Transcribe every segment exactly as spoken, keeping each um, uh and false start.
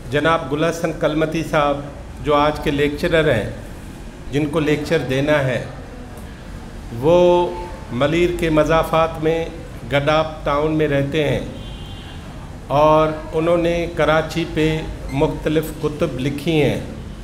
जनाब गुल हसन कलमती साहब जो आज के लेक्चरर हैं, जिनको लेक्चर देना है, वो मलीर के मज़ाफ़ात में गडाप टाउन में रहते हैं और उन्होंने कराची पे मुख्तलिफ़ कुतुब लिखी हैं।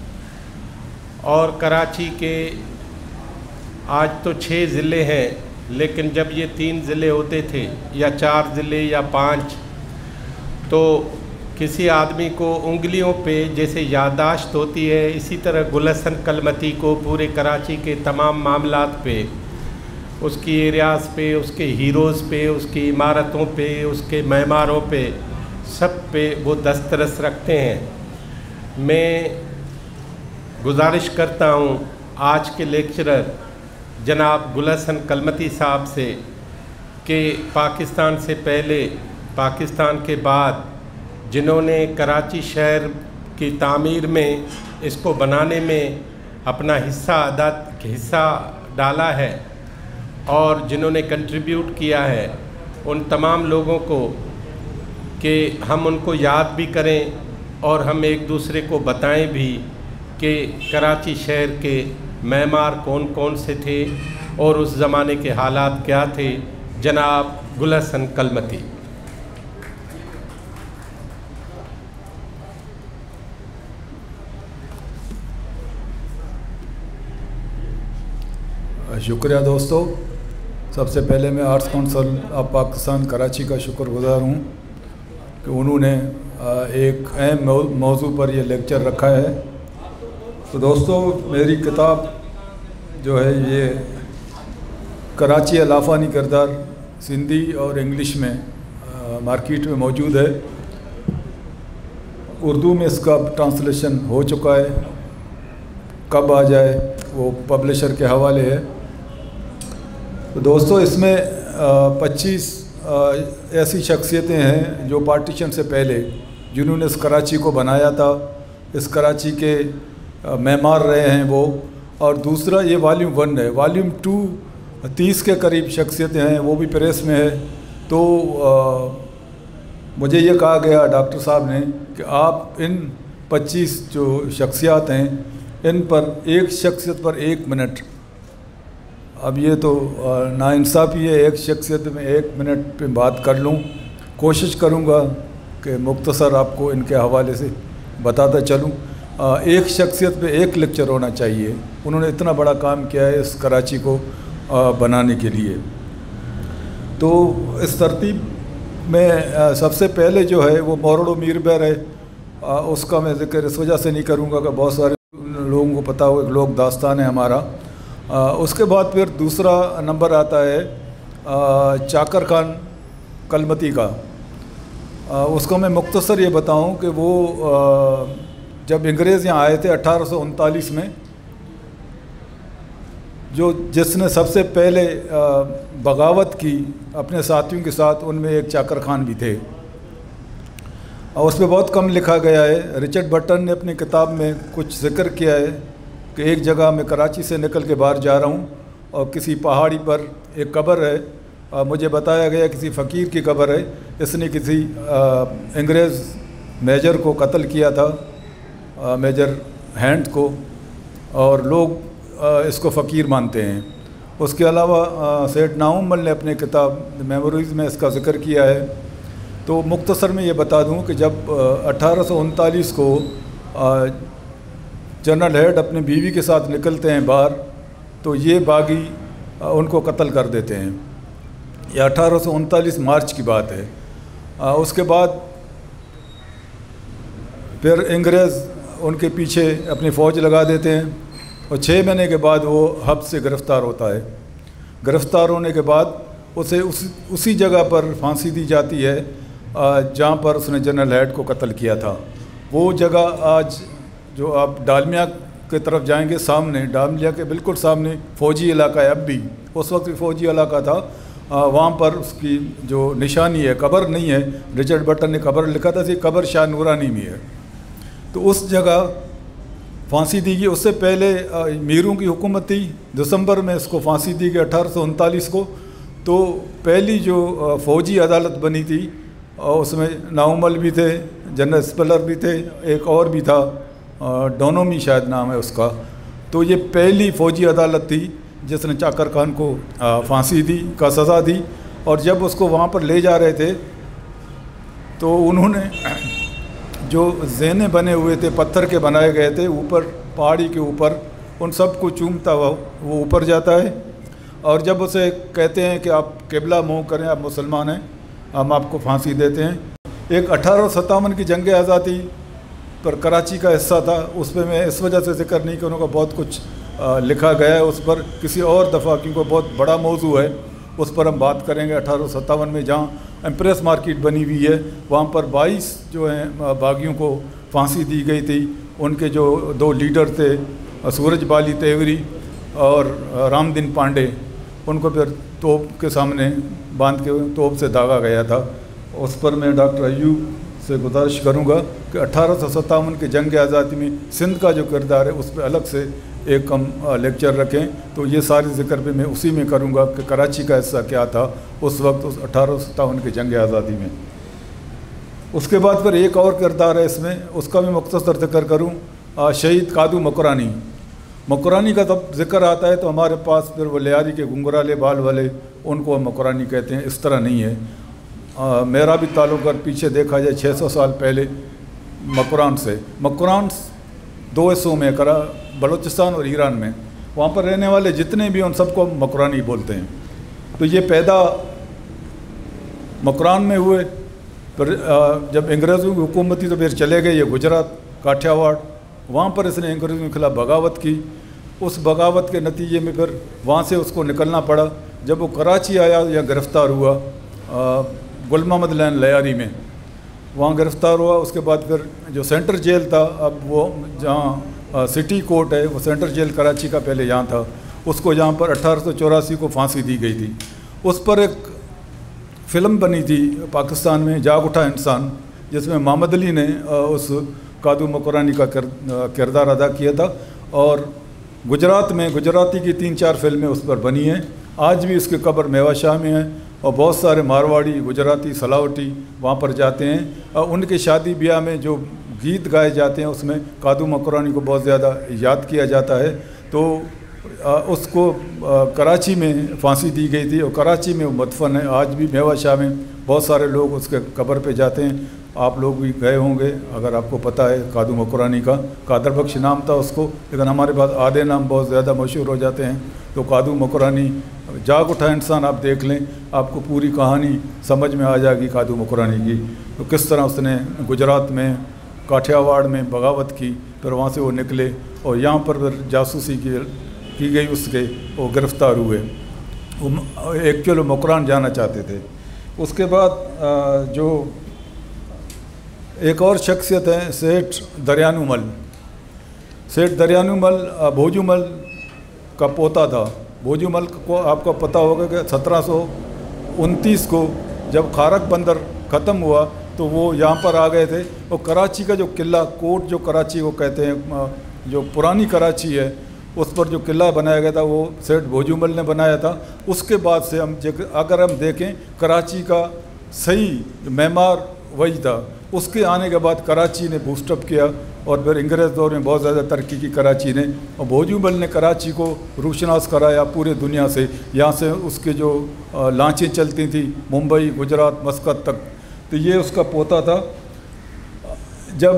और कराची के आज तो छः ज़िले हैं, लेकिन जब ये तीन ज़िले होते थे या चार ज़िले या पाँच, तो किसी आदमी को उंगलियों पे जैसे याददाश्त होती है, इसी तरह गुल हसन कलमती को पूरे कराची के तमाम मामलात पे, उसकी एरियाज़ पे, उसके हीरोज़ पे, उसकी इमारतों पे, उसके मेमारों पे, सब पे वो दस्तरस रखते हैं। मैं गुजारिश करता हूँ आज के लेक्चरर जनाब गुल हसन कलमती साहब से कि पाकिस्तान से पहले, पाकिस्तान के बाद जिन्होंने कराची शहर की तामीर में, इसको बनाने में अपना हिस्सा अदा हिस्सा डाला है और जिन्होंने कंट्रीब्यूट किया है, उन तमाम लोगों को कि हम उनको याद भी करें और हम एक दूसरे को बताएं भी कि कराची शहर के मेमार कौन कौन से थे और उस ज़माने के हालात क्या थे। जनाब गुल हसन कलमती। शुक्रिया दोस्तों। सबसे पहले मैं Arts Council of Pakistan Karachi का शुक्रगुजार हूँ कि उन्होंने एक अहम मौजू पर यह लेक्चर रखा है। तो दोस्तों, मेरी किताब जो है ये कराची अलाफानी किरदार सिंधी और इंग्लिश में आ, मार्केट में मौजूद है। उर्दू में इसका ट्रांसलेशन हो चुका है, कब आ जाए वो पब्लिशर के हवाले है। तो दोस्तों, इसमें पच्चीस ऐसी शख्सियतें हैं जो पार्टीशन से पहले जिन्होंने इस कराची को बनाया था, इस कराची के मेमार रहे हैं वो। और दूसरा ये वॉल्यूम वन है। वॉल्यूम टू तीस के करीब शख्सियतें हैं, वो भी प्रेस में है। तो आ, मुझे ये कहा गया डॉक्टर साहब ने कि आप इन पच्चीस जो शख्सियात हैं, इन पर एक शख्सियत पर एक मिनट, अब ये तो नाइंसाफ़ी है, एक शख्सियत में एक मिनट पे बात कर लूँ। कोशिश करूँगा कि मुख्तसर आपको इनके हवाले से बताता चलूँ। एक शख्सियत पे एक लेक्चर होना चाहिए। उन्होंने इतना बड़ा काम किया है इस कराची को बनाने के लिए। तो इस तरतीब में सबसे पहले जो है वो मोरडो मीरबर है, उसका मैं ज़िक्र इस वजह से नहीं करूँगा कि बहुत सारे लोगों को पता हो, एक लोक दास्तान है हमारा। आ, उसके बाद फिर दूसरा नंबर आता है आ, चाकर खान कलमती का। आ, उसको मैं मुख्तसर ये बताऊं कि वो आ, जब अंग्रेज़ यहाँ आए थे अठारह सौ उनतालीस में, जो जिसने सबसे पहले आ, बगावत की अपने साथियों के साथ, उनमें एक चाकर खान भी थे। और उस पर बहुत कम लिखा गया है। रिचर्ड बटन ने अपनी किताब में कुछ जिक्र किया है कि एक जगह मैं कराची से निकल के बाहर जा रहा हूँ और किसी पहाड़ी पर एक कब्र है। आ, मुझे बताया गया किसी फ़कीर की कब्र है, इसने किसी अंग्रेज़ मेजर को कत्ल किया था, आ, मेजर हैंड को, और लोग आ, इसको फ़कीर मानते हैं। उसके अलावा सेठ नाउमल ने अपने किताब मेमोरीज़ में इसका ज़िक्र किया है। तो मुख्तसर में ये बता दूँ कि जब अठारह सौ उनतालीस को आ, जनरल हेड अपनी बीवी के साथ निकलते हैं बाहर, तो ये बागी उनको कत्ल कर देते हैं। ये अठारह सौ उनतालीस मार्च की बात है। आ, उसके बाद फिर अंग्रेज़ उनके पीछे अपनी फ़ौज लगा देते हैं और छः महीने के बाद वो हब्स से गिरफ़्तार होता है। गिरफ़्तार होने के बाद उसे उस उसी जगह पर फांसी दी जाती है जहाँ पर उसने जनरल हेड को कत्ल किया था। वो जगह आज जो आप डालमिया की तरफ जाएंगे, सामने डालमिया के बिल्कुल सामने फ़ौजी इलाका है। अब भी उस वक्त भी फ़ौजी इलाका था। वहाँ पर उसकी जो निशानी है, कब्र नहीं है, रिचर्ड बटन ने कब्र लिखा था, सी कब्र शाह नूरानी में है। तो उस जगह फांसी दी गई। उससे पहले मीरों की हुकूमत थी, दिसंबर में इसको फांसी दी गई अठारह सौ उनतालीस को। तो पहली जो फ़ौजी अदालत बनी थी اور اس میں ناؤمل بھی تھے, جنرل اسپلر بھی تھے, ایک اور بھی تھا ڈونومی شاید نام ہے اس کا. تو یہ پہلی فوجی عدالت تھی جس نے چاکر خان کو پھانسی دی کا سزا دی. اور جب اس کو وہاں پر لے جا رہے تھے تو انہوں نے جو زینے بنے ہوئے تھے, پتھر کے بنائے گئے تھے اوپر پہاڑی کے اوپر, ان سب کو چومتا ہوا وہ اوپر جاتا ہے. اور جب اسے کہتے ہیں کہ آپ قبلہ منہ کریں, آپ مسلمان ہیں, ہم آپ کو پھانسی دیتے ہیں. ایک اٹھارہ سو ستاون کی جنگ آزادی پر کراچی کا حصہ تھا, اس پہ میں اس وجہ سے ذکر نہیں کہ انہوں کا بہت کچھ لکھا گیا ہے اس پر, کسی اور دفعہ, کیونکہ بہت بڑا موضوع ہے, اس پر ہم بات کریں گے. اٹھارہ سو ستاون میں جہاں ایمپریس مارکیٹ بنی ہوئی ہے وہاں پر بائیس جو ہیں باغیوں کو پھانسی دی گئی تھی. ان کے جو دو لیڈر تھے سورج بالی تیوری اور رام دن پانڈے, ان کو پھر توپ کے سامنے باندھ کے توپ سے داغا گیا تھا. اس پر میں ڈاکٹر ایوب سے گزارش کروں گا کہ اٹھارہ سو ستاون کے جنگ آزادی میں سندھ کا جو کردار ہے اس پہ الگ سے ایک ہم لیکچر رکھیں. تو یہ ساری ذکر پہ میں اسی میں کروں گا کہ کراچی کا حصہ کیا تھا اس وقت, اس اٹھارہ سو ستاون کے جنگ آزادی میں. اس کے بعد پھر ایک اور کردار ہے اس میں, اس کا میں مختصر ذکر کروں. شہید کادو مکرانی. مکرانی کا جب ذکر آتا ہے تو ہمارے پاس پھر وہ لیاری کے گنگرالے بال والے, ان کو ہم مکرانی کہتے ہیں. اس طرح نہیں ہے. آ, میرا بھی تعلق اگر پیچھے دیکھا جائے چھ سو سال پہلے مکران سے. مکران دو حصوں میں کرا, بلوچستان اور ایران میں. وہاں پر رہنے والے جتنے بھی ان سب کو مکرانی بولتے ہیں. تو یہ پیدا مکران میں ہوئے. پھر جب انگریزوں کی حکومت تھی تو پھر چلے گئے یہ گجرات, کاٹھیا واڑ. وہاں پر اس نے انگریزوں کے خلاف بغاوت کی. اس بغاوت کے نتیجے میں پھر وہاں سے اس کو نکلنا پڑا. جب وہ کراچی آیا یا گرفتار ہوا گل محمد لین لیاری میں, وہاں گرفتار ہوا. اس کے بعد پھر جو سینٹر جیل تھا, اب وہ جہاں سٹی کورٹ ہے, وہ سینٹر جیل کراچی کا پہلے یہاں تھا, اس کو جہاں پر اٹھارہ سو چوراسی کو پھانسی دی گئی تھی. اس پر ایک فلم بنی تھی پاکستان میں, جاگ اٹھا انسان, جس میں محمد علی نے اس کادو مکرانی کا کردار ادا کیا تھا. اور گجرات میں گجراتی کی تین چار فلمیں اس پر بنی ہیں. آج بھی اس کی قبر میوہ شاہ میں ہے, اور بہت سارے مارواڑی, گجراتی, سلاوٹی وہاں پر جاتے ہیں. اور ان کے شادی بیاہ میں جو گیت گائے جاتے ہیں اس میں کادو مکرانی کو بہت زیادہ یاد کیا جاتا ہے. تو اس کو کراچی میں پھانسی دی گئی تھی, اور کراچی میں وہ مدفن ہے. آج بھی میوہ شاہ میں بہت سارے لوگ اس کے قبر پہ جاتے ہیں. آپ لوگ بھی گئے ہوں گے اگر آپ کو پتہ ہے. کادو مکرانی کا قادر بخش نام تھا اس کو, لیکن ہمارے پاس آدھے نام بہت زیادہ مشہور ہو جاتے ہیں. تو کادو مکرانی, جاگ اٹھا انسان آپ دیکھ لیں, آپ کو پوری کہانی سمجھ میں آ جائے گی کادو مکرانی کی. تو کس طرح اس نے گجرات میں کاٹھیا واڑ میں بغاوت کی, پھر وہاں سے وہ نکلے اور یہاں پر پھر جاسوسی کی کی گئی اس کے, وہ گرفتار ہوئے. وہ ایکچولی مکران جانا چاہتے تھے. اس کے بعد جو ایک اور شخصیت ہے سیٹھ دریانو مل. سیٹھ دریانو مل بھوجو مل کا پوتا تھا. بھوجو مل کو آپ کو پتہ ہوگا کہ سترہ سو انتیس کو جب خارق بندر ختم ہوا تو وہ یہاں پر آ گئے تھے. اور کراچی کا جو قلعہ کوٹ جو کراچی کو کہتے ہیں, جو پرانی کراچی ہے, اس پر جو قلعہ بنایا گیا تھا وہ سیٹھ بھوجو مل نے بنایا تھا. اس کے بعد سے ہم اگر ہم دیکھیں کراچی کا صحیح معمار وہی تھا. اس کے آنے کے بعد کراچی نے بوسٹ اپ کیا, اور پھر انگریز دور میں بہت زیادہ ترقی کی کراچی نے. اور بھوجو مل نے کراچی کو روشناس کرایا پورے دنیا سے. یہاں سے اس کے جو لانچیں چلتی تھیں ممبئی, گجرات, مسقط تک. تو یہ اس کا پوتا تھا. جب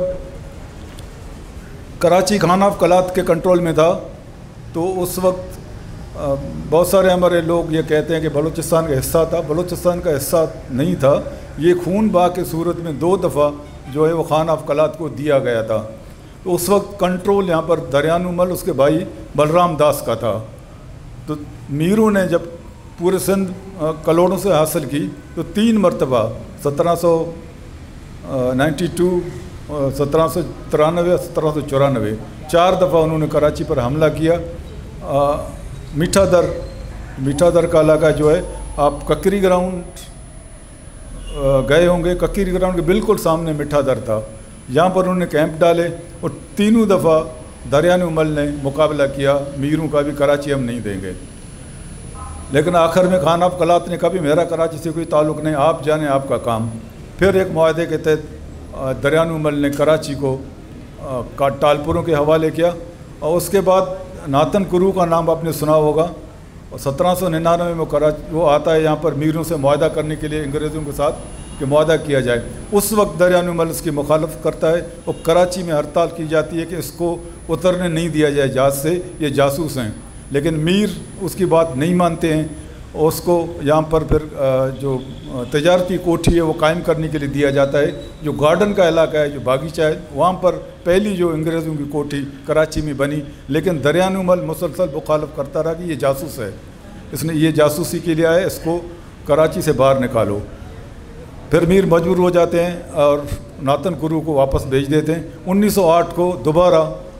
کراچی خان آف قلات کے کنٹرول میں تھا تو اس وقت بہت سارے ہمارے لوگ یہ کہتے ہیں کہ بلوچستان کا حصہ تھا. بلوچستان کا حصہ نہیں تھا. یہ خون بہا کے صورت میں دو دفعہ جو ہے وہ خان آف قلات کو دیا گیا تھا. تو اس وقت کنٹرول یہاں پر دریانو مل اس کے بھائی بلرام داس کا تھا. تو میروں نے جب پورے سندھ کلوڑوں سے حاصل کی تو تین مرتبہ سترہ سو نائنٹی ٹو, سترہ سو ترانوے, سترہ سو چورانوے چار دفعہ انہوں نے کراچی پر حملہ کیا. میٹھا در میٹھا در کا علاقہ جو ہے, آپ ککری گراؤنڈ گئے ہوں گے, ککری گراؤنڈ کے بالکل سامنے میٹھا در تھا. یہاں پر انہوں نے کیمپ ڈالے اور تینوں دفعہ دریانو مل نے مقابلہ کیا میروں کا بھی, کراچی ہم نہیں دیں گے. لیکن آخر میں خان آف قلات نے کبھی میرا کراچی سے کوئی تعلق نہیں, آپ جانیں آپ کا کام. फिर एक मुआहदे के तहत दरियानुमल ने कराची को टालपुरों के हवाले किया, और उसके बाद नातन कुरू का नाम आपने सुना होगा, और सत्रह सौ निन्यानवे में कराची वो आता है यहाँ पर मीरों से मुआहदा करने के लिए अंग्रेज़ों के साथ कि मुआहदा किया जाए। उस वक्त दरियानुमल इसकी मुखालफत करता है और कराची में हड़ताल की जाती है कि इसको उतरने नहीं दिया जाए जहाज़ से, ये जासूस हैं। लेकिन मीर उसकी बात नहीं मानते हैं, और उसको यहाँ पर फिर जो तजारती कोठी है वो कायम करने के लिए दिया जाता है। जो गार्डन का इलाका है, जो बागीचा है, वहाँ पर पहली जो अंग्रेज़ों की कोठी कराची में बनी, लेकिन दरियानुमल मुसलसल मुखालफ करता रहा कि ये जासूस है, इसने ये जासूसी के लिए आया, इसको कराची से बाहर निकालो। फिर मीर मजबूर हो जाते हैं और नातन कुरू को वापस भेज देते हैं। उन्नीस सौ आठ को दोबारा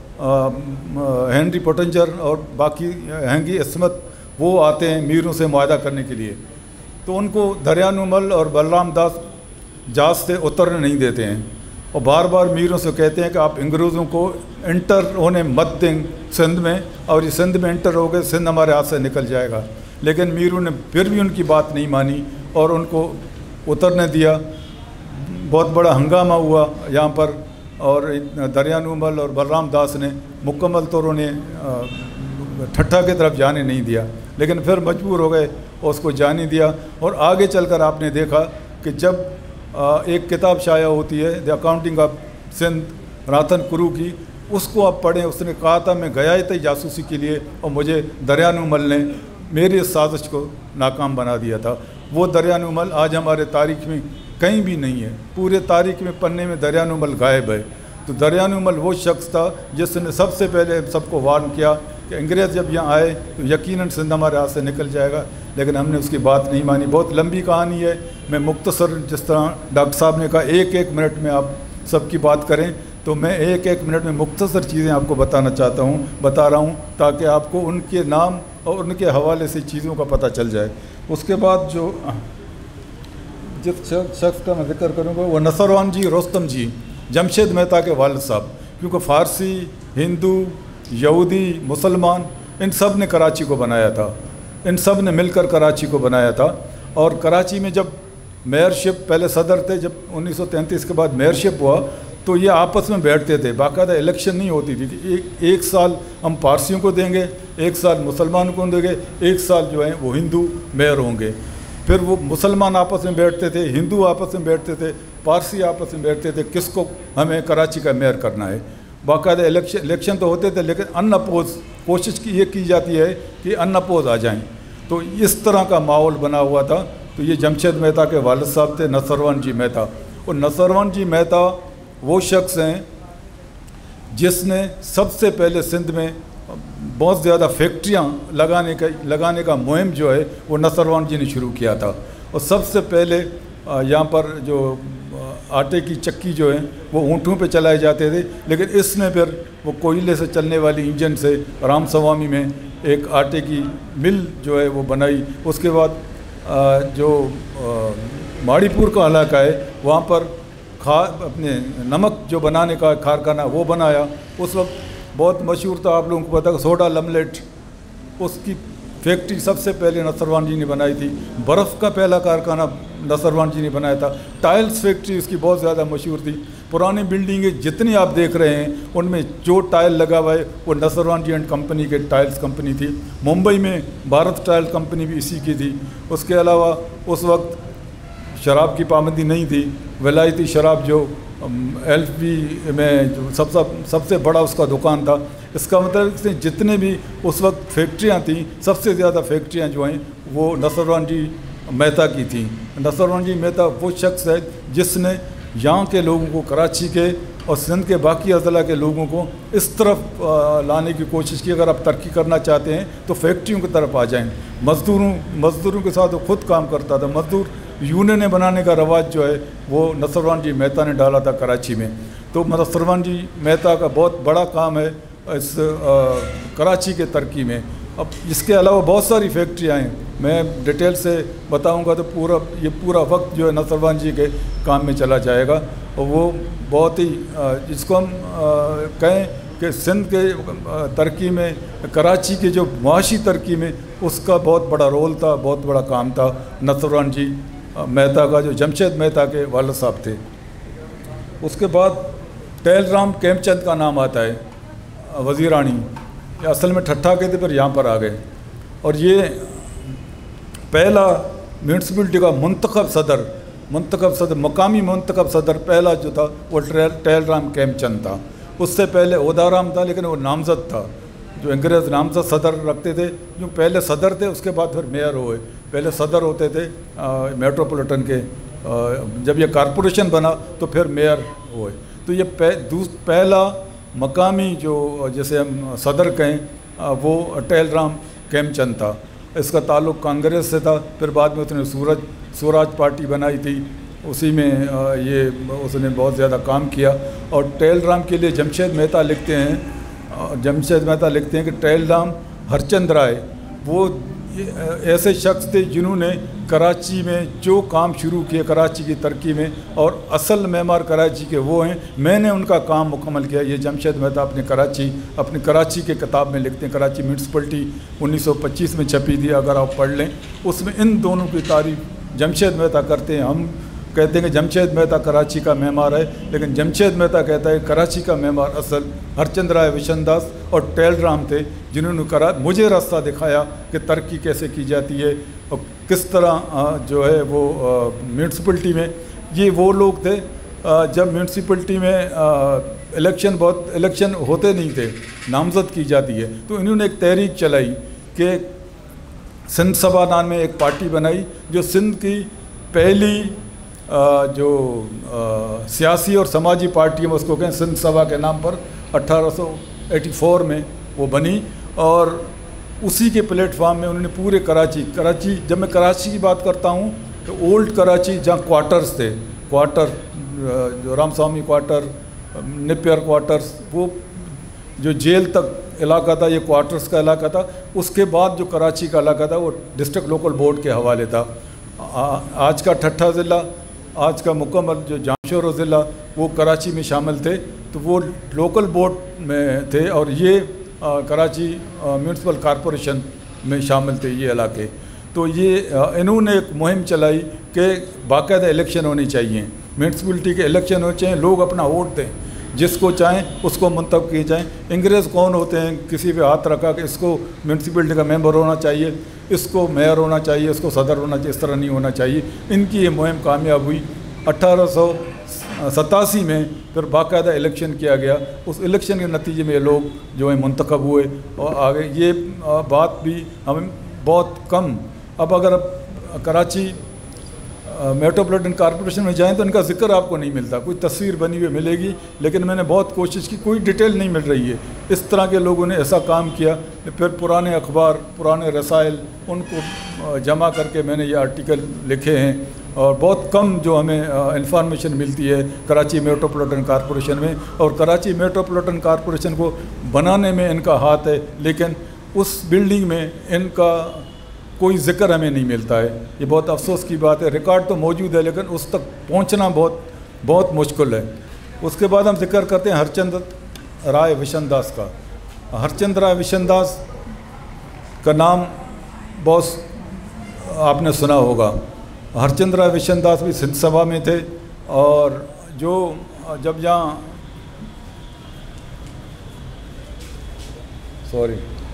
हेनरी पोटेंजर और बाकी हैंगी इस्मत वो आते हैं मीरों से मुआहदा करने के लिए, तो उनको दरियानुमल और बलराम दास जहाज़ से उतरने नहीं देते हैं, और बार बार मीरों से कहते हैं कि आप अंग्रेज़ों को इंटर होने मत दें सिंध में, और ये सिंध में इंटर हो गए, सिंध हमारे हाथ से निकल जाएगा। लेकिन मीरों ने फिर भी उनकी बात नहीं मानी और उनको उतरने दिया। बहुत बड़ा हंगामा हुआ यहाँ पर, और दरियानुमल और बलराम दास ने मुकम्मल तौर उन्हें ठट्ठा की तरफ जाने नहीं दिया, लेकिन फिर मजबूर हो गए और उसको जाने दिया। और आगे चलकर आपने देखा कि जब एक किताब शाया होती है द अकाउंटिंग ऑफ सिंध नातन कुरू की, उसको आप पढ़ें। उसने कहा था मैं गया ही था जासूसी के लिए और मुझे दरियानुमल ने मेरी इस साजिश को नाकाम बना दिया था। वो दरियानुमल आज हमारे तारीख में कहीं भी नहीं है, पूरे तारीख में पन्ने में दरियानुमल गायब है। तो दरियानुमल वो शख्स था जिसने सबसे पहले सबको वार्न किया कि अंग्रेज़ जब यहाँ आए तो यकीनन सिंध हमारे हाथ से निकल जाएगा, लेकिन हमने उसकी बात नहीं मानी। बहुत लंबी कहानी है, मैं मुख्तसर जिस तरह डॉक्टर साहब ने कहा एक एक मिनट में आप सबकी बात करें, तो मैं एक एक मिनट में मुख्तसर चीज़ें आपको बताना चाहता हूँ बता रहा हूँ ताकि आपको उनके नाम और उनके हवाले से चीज़ों का पता चल जाए। उसके बाद जो जिस शख्स का मैं जिक्र करूँगा वो नसरवान जी रोस्तम जी, जमशेद मेहता के वालिद साहब, क्योंकि फ़ारसी, हिंदू, यहूदी, मुसलमान इन सब ने कराची को बनाया था, इन सब ने मिलकर कराची को बनाया था। और कराची में जब मेयरशिप, पहले सदर थे, जब उन्नीस सौ तैंतीस के बाद मेयरशिप हुआ तो ये आपस में बैठते थे, बाकायदा इलेक्शन नहीं होती थी कि एक एक साल हम पारसियों को देंगे, एक साल मुसलमान को देंगे, एक साल जो है वो हिंदू मेयर होंगे। फिर वो मुसलमान आपस में बैठते थे, हिंदू आपस में बैठते थे, पारसी आपस में बैठते थे, किसको हमें कराची का मेयर करना है। बाकायदा इलेक्शन इलेक्शन तो होते थे, लेकिन अनअपोज कोशिश की ये की जाती है कि अनअपोज आ जाएं। तो इस तरह का माहौल बना हुआ था। तो ये जमशेद मेहता के वालिद साहब थे नसरवान जी मेहता, और नसरवान जी मेहता वो शख्स हैं जिसने सबसे पहले सिंध में बहुत ज़्यादा फैक्ट्रियाँ लगाने का लगाने का मुहिम जो है वो नसरवान जी ने शुरू किया था। और सबसे पहले यहाँ पर जो आटे की चक्की जो है वो ऊँटों पे चलाए जाते थे, लेकिन इसने फिर वो कोयले से चलने वाली इंजन से राम सवामी में एक आटे की मिल जो है वो बनाई। उसके बाद जो माड़ीपुर का इलाका है वहाँ पर खा अपने नमक जो बनाने का कारखाना वो बनाया। उस वक्त बहुत मशहूर था, आप लोगों को पता है, सोडा लमलेट, उसकी फैक्ट्री सबसे पहले नसरवान जी ने बनाई थी। बर्फ़ का पहला कारखाना नसरवान जी ने बनाया था। टाइल्स फैक्ट्री उसकी बहुत ज़्यादा मशहूर थी। पुरानी बिल्डिंगें जितनी आप देख रहे हैं उनमें जो टाइल लगा हुआ है वो नसरवान जी एंड कंपनी के टाइल्स कंपनी थी। मुंबई में भारत टाइल कंपनी भी इसी की थी। उसके अलावा उस वक्त शराब की पाबंदी नहीं थी, विलायती शराब जो एल पी में जो सबसे सबसे बड़ा उसका दुकान था। इसका मतलब इसने जितने भी उस वक्त फैक्ट्रियाँ थीं, सबसे ज़्यादा फैक्ट्रियाँ जो हैं वो नसरवान जी मेहता की थी। नसरवान जी मेहता वो शख्स है जिसने यहाँ के लोगों को, कराची के और सिंध के बाकी अज़ला के लोगों को इस तरफ लाने की कोशिश की। अगर आप तरक्की करना चाहते हैं तो फैक्ट्रियों की तरफ आ जाएं। मज़दूरों मज़दूरों के साथ वो खुद काम करता था। मज़दूर यूनियन बनाने का रवाज जो है वो नसरवान जी मेहता ने डाला था कराची में। तो नसरवान जी मेहता का बहुत बड़ा काम है इस आ, कराची के तरक्की में। अब इसके अलावा बहुत सारी फैक्ट्रियाँ हैं, मैं डिटेल से बताऊंगा तो पूरा ये पूरा वक्त जो है नसरवान जी के काम में चला जाएगा। और वो बहुत ही जिसको हम कहें कि सिंध के तरक्की में, कराची के जो मुआशी तरक्की में उसका बहुत बड़ा रोल था, बहुत बड़ा काम था नसरवान जी مہتا کا جو جمشید مہتا کے والد صاحب تھے. اس کے بعد ٹیل رام کیم چند کا نام آتا ہے, وزیرانی. یہ اصل میں ٹھٹھا کے تھے, پھر یہاں پر آ گئے. اور یہ پہلا میونسپلٹی کا منتخب صدر منتخب صدر مقامی منتخب صدر پہلا جو تھا وہ ٹیل رام کیم چند تھا. اس سے پہلے اودارام تھا, لیکن وہ نامزد تھا. جو انگریز نامزد صدر رکھتے تھے, جو پہلے صدر تھے اس کے بعد پھر میئر ہوئے. پہلے صدر ہوتے تھے میٹروپولیٹن کے, جب یہ کارپوریشن بنا تو پھر میئر ہوئے. تو یہ پہلا مقامی جو جیسے ہم صدر کہیں وہ ٹیل رام کیم چند تھا. اس کا تعلق کانگریس سے تھا. پھر بعد میں اس نے سورج سوراج پارٹی بنائی تھی, اسی میں یہ اس نے بہت زیادہ کام کیا. اور ٹیل رام کے لیے جمشید مہتا لکھتے ہیں جمشید مہتا لکھتے ہیں کہ ٹیل رام ہرچند رائے وہ ایسے شخص تھے جنہوں نے کراچی میں جو کام شروع کیے کراچی کی ترقی میں, اور اصل معمار کراچی کے وہ ہیں. میں نے ان کا کام مکمل کیا. یہ جمشید مہتا اپنے کراچی اپنی کراچی کے کتاب میں لکھتے ہیں. کراچی میونسپلٹی انیس سو پچیس میں چھپی تھی, اگر آپ پڑھ لیں. اس میں ان دونوں کی تعریف جمشید مہتا کرتے ہیں. ہم کہتے ہیں کہ جمشید مہتا کراچی کا معمار ہے, لیکن جمشید مہتا کہتا ہے کراچی کا معمار اصل ہرچند رائے وشن داس اور ٹیل رام تھے, جنہوں نے کرا مجھے راستہ دکھایا کہ ترقی کیسے کی جاتی ہے اور کس طرح جو ہے وہ میونسپلٹی میں. یہ وہ لوگ تھے جب میونسپلٹی میں الیکشن بہت الیکشن ہوتے نہیں تھے, نامزد کی جاتی ہے, تو انہوں نے ایک تحریک چلائی کہ سندھ سبھا نام میں ایک پارٹی بنائی جو سندھ کی پہلی جو سیاسی اور سماجی پارٹی ہے, اس کو کہیں سندھ سبھا کے نام پر اٹھارہ سو ایٹی فور میں وہ بنی. اور اسی کے پلیٹ فارم میں انہوں نے پورے کراچی کراچی جب میں کراچی کی بات کرتا ہوں تو اولڈ کراچی جہاں کوارٹرز تھے, کوارٹر جو Ram Swami quarter, Napier quarters, وہ جو جیل تک علاقہ تھا یہ کوارٹرز کا علاقہ تھا. اس کے بعد جو کراچی کا علاقہ تھا وہ ڈسٹرکٹ لوکل بورڈ کے حوالے تھا. آج کا ٹھٹھا ضلع, آج کا مکمل جو جامشورو ضلع, وہ کراچی میں شامل تھے. تو وہ لوکل بورڈ میں تھے اور یہ کراچی میونسپل کارپوریشن میں شامل تھے یہ علاقے. تو یہ انہوں نے ایک مہم چلائی کہ باقاعدہ الیکشن ہونی چاہیے, میونسپلٹی کے الیکشن ہونے چاہیے, لوگ اپنا ووٹ دیں, جس کو چاہیں اس کو منتخب کیے جائیں. انگریز کون ہوتے ہیں, کسی پہ ہاتھ رکھا کہ اس کو میونسپلٹی کا ممبر ہونا چاہیے, اس کو میئر ہونا چاہیے, اس کو صدر ہونا چاہیے, اس طرح نہیں ہونا چاہیے. ان کی یہ مہم کامیاب ہوئی. اٹھارہ سو ستاسی میں پھر باقاعدہ الیکشن کیا گیا. اس الیکشن کے نتیجے میں یہ لوگ جو ہیں منتخب ہوئے اور آگے. یہ بات بھی ہمیں بہت کم, اب اگر اب کراچی میٹروپولیٹن کارپوریشن میں جائیں تو ان کا ذکر آپ کو نہیں ملتا. کوئی تصویر بنی ہوئی ملے گی, لیکن میں نے بہت کوشش کی, کوئی ڈیٹیل نہیں مل رہی ہے. اس طرح کے لوگوں نے ایسا کام کیا. پھر پرانے اخبار, پرانے رسائل, ان کو جمع کر کے میں نے یہ آرٹیکل لکھے ہیں. اور بہت کم جو ہمیں انفارمیشن ملتی ہے کراچی میٹروپولیٹن کارپوریشن میں. اور کراچی میٹروپولیٹن کارپوریشن کو بنانے میں ان کا ہاتھ ہے, لیکن اس بلڈنگ میں ان کا کوئی ذکر ہمیں نہیں ملتا ہے. یہ بہت افسوس کی بات ہے. ریکارڈ تو موجود ہے لیکن اس تک پہنچنا بہت بہت مشکل ہے. اس کے بعد ہم ذکر کرتے ہیں ہرچند رائے وشن داس کا. ہرچند رائے وشن داس کا نام بہت آپ نے سنا ہوگا. ہرچند رائے وشن داس بھی سندھ سبھا میں تھے, اور جو جب یہاں سوری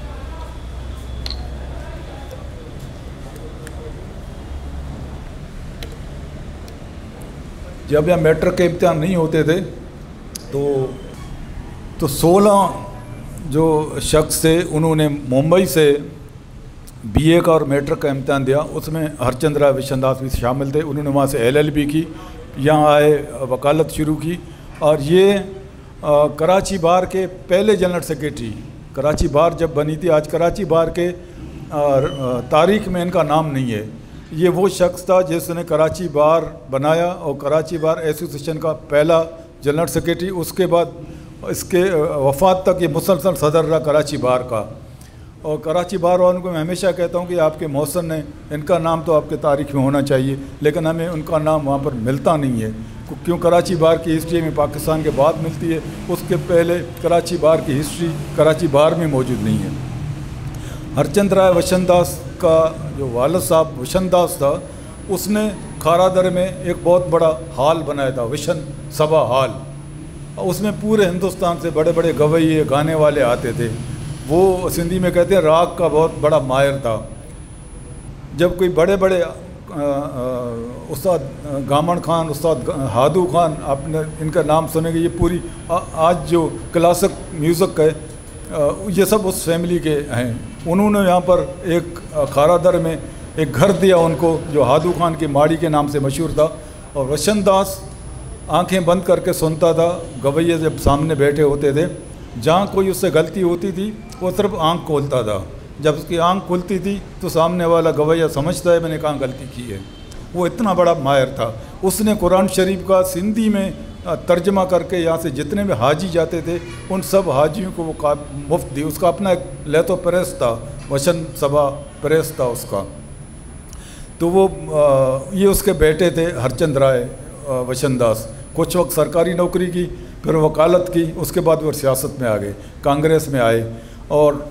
جب یہاں میٹرک کے امتحان نہیں ہوتے تھے تو تو سولہ جو شخص تھے انہوں نے ممبئی سے بی اے کا اور میٹرک کا امتحان دیا. اس میں ہرچند رائے وشن داس بھی شامل تھے. انہوں نے وہاں سے ایل ایل بی کی, یہاں آئے وکالت شروع کی, اور یہ کراچی بار کے پہلے جنرل سیکریٹری. کراچی بار جب بنی تھی, آج کراچی بار کے تاریخ میں ان کا نام نہیں ہے. یہ وہ شخص تھا جس نے کراچی بار بنایا اور کراچی بار ایسوسیشن کا پہلا جنرل سیکریٹری. اس کے بعد اس کے وفات تک یہ مسلسل صدر رہا کراچی بار کا. اور کراچی بار والوں کو میں ہمیشہ کہتا ہوں کہ آپ کے محسن ہیں, ان کا نام تو آپ کے تاریخ میں ہونا چاہیے, لیکن ہمیں ان کا نام وہاں پر ملتا نہیں ہے. کیوں کراچی بار کی ہسٹری میں پاکستان کے بعد ملتی ہے, اس کے پہلے کراچی بار کی ہسٹری کراچی بار میں موجود نہیں ہے. ہرچند رائے وشن داس کا جو والد صاحب وشن داس تھا, اس نے खारा दर में एक बहुत बड़ा हॉल बनाया था, विशन सभा हॉल। उसमें पूरे हिंदुस्तान से बड़े बड़े गवैये गाने वाले आते थे। वो सिंधी में कहते हैं राग का बहुत बड़ा माहिर था। जब कोई बड़े बड़े उस्ताद गामण खान, उस्ताद हादू खान, आपने इनका नाम सुनेंगे, ये पूरी आ, आज जो क्लासिक म्यूज़िक है ये सब उस फैमिली के हैं। उन्होंने यहाँ पर एक खारा दर में एक घर दिया उनको, जो हादू खान की माड़ी के नाम से मशहूर था। और वचन दास आंखें बंद करके सुनता था, गवैये जब सामने बैठे होते थे, जहाँ कोई उससे गलती होती थी वो सिर्फ आंख खोलता था। जब उसकी आंख खुलती थी तो सामने वाला गवैया समझता है मैंने कहाँ गलती की है। वो इतना बड़ा माहिर था। उसने कुरान शरीफ का सिंधी में तर्जमा करके यहाँ से जितने भी हाजी जाते थे उन सब हाजियों को वो मुफ्त दी। उसका अपना एक लैतो प्रेस था, वचन सभा प्रेस था उसका। तो वो ये उसके बेटे थे हरचंद राय वचन दास। कुछ वक्त सरकारी नौकरी की, फिर वकालत की, उसके बाद वो सियासत में आ गए, कांग्रेस में आए और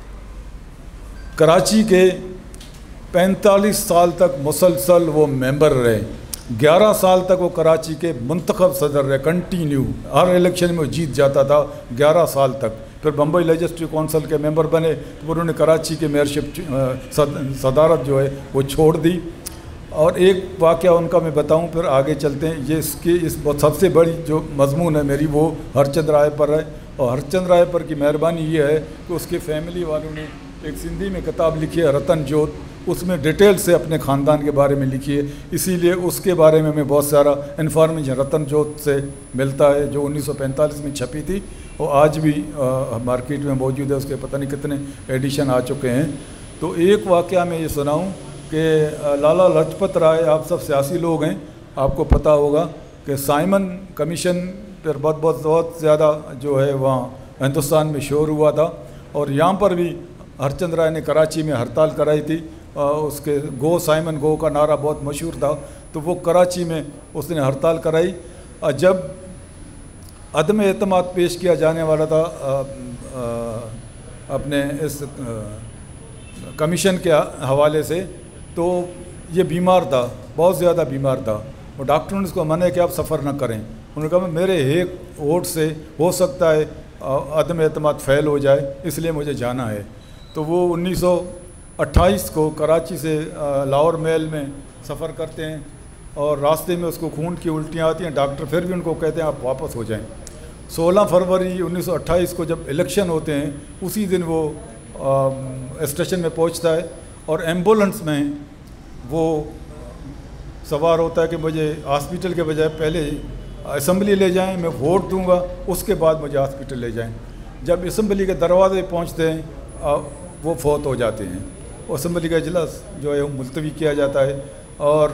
कराची के पैंतालीस साल तक मुसलसल वो मेंबर रहे। ग्यारह साल तक वो कराची के मुंतखब सदर रहे, कंटिन्यू हर इलेक्शन में वो जीत जाता था ग्यारह साल तक। फिर बम्बई लेजिस्लेटिव काउंसिल के मेंबर बने तो उन्होंने कराची की मेयरशिप सद, सदारत जो है वो छोड़ दी। और एक वाक़या उनका मैं बताऊं, फिर आगे चलते हैं। ये इसकी इस सबसे बड़ी जो मजमून है मेरी वो हरचंद राय पर है। और हरचंद राय पर की मेहरबानी ये है कि उसकी फैमिली वालों ने एक सिंधी में किताब लिखी है रतन जोत, उसमें डिटेल से अपने ख़ानदान के बारे में लिखी है। इसीलिए उसके बारे में हमें बहुत सारा इन्फॉर्मेशन रतन जोत से मिलता है, जो उन्नीस सौ पैंतालीस में छपी थी और आज भी आ, मार्केट में मौजूद है। उसके पता नहीं कितने एडिशन आ चुके हैं। तो एक वाक़या मैं ये सुनाऊँ कि लाला लाजपत राय, आप सब सियासी लोग हैं, आपको पता होगा कि साइमन कमीशन पर बहुत बहुत बहुत ज़्यादा जो है वहाँ हिंदुस्तान में शोर हुआ था। और यहाँ पर भी हरचंद राय ने कराची में हड़ताल कराई थी। उसके गो साइमन गो का नारा बहुत मशहूर था, तो वो कराची में उसने हड़ताल कराई। जब अदम एतमाद पेश किया जाने वाला था आ, आ, अपने इस कमीशन के हवाले से, तो ये बीमार था, बहुत ज़्यादा बीमार था। और डॉक्टरों ने उसको मना कि आप सफ़र ना करें। उन्होंने कहा मेरे एक वोट से हो सकता है अदम एतमाद फैल हो जाए, इसलिए मुझे जाना है। तो वो उन्नीस सौ अट्ठाईस को कराची से लाहौर मेल में सफ़र करते हैं और रास्ते में उसको खून की उल्टियाँ आती हैं। डॉक्टर फिर भी उनको कहते हैं आप वापस हो जाएं। सोलह फरवरी उन्नीस सौ अट्ठाईस को जब इलेक्शन होते हैं उसी दिन वो स्टेशन में पहुंचता है और एम्बुलेंस में वो सवार होता है कि मुझे हॉस्पिटल के बजाय पहले असम्बली ले जाएं, मैं वोट दूंगा, उसके बाद मुझे हॉस्पिटल ले जाएं। जब असम्बली के दरवाजे पहुंचते हैं वो फौत हो जाते हैं। असम्बली का इजलास जो है मुलतवी किया जाता है। और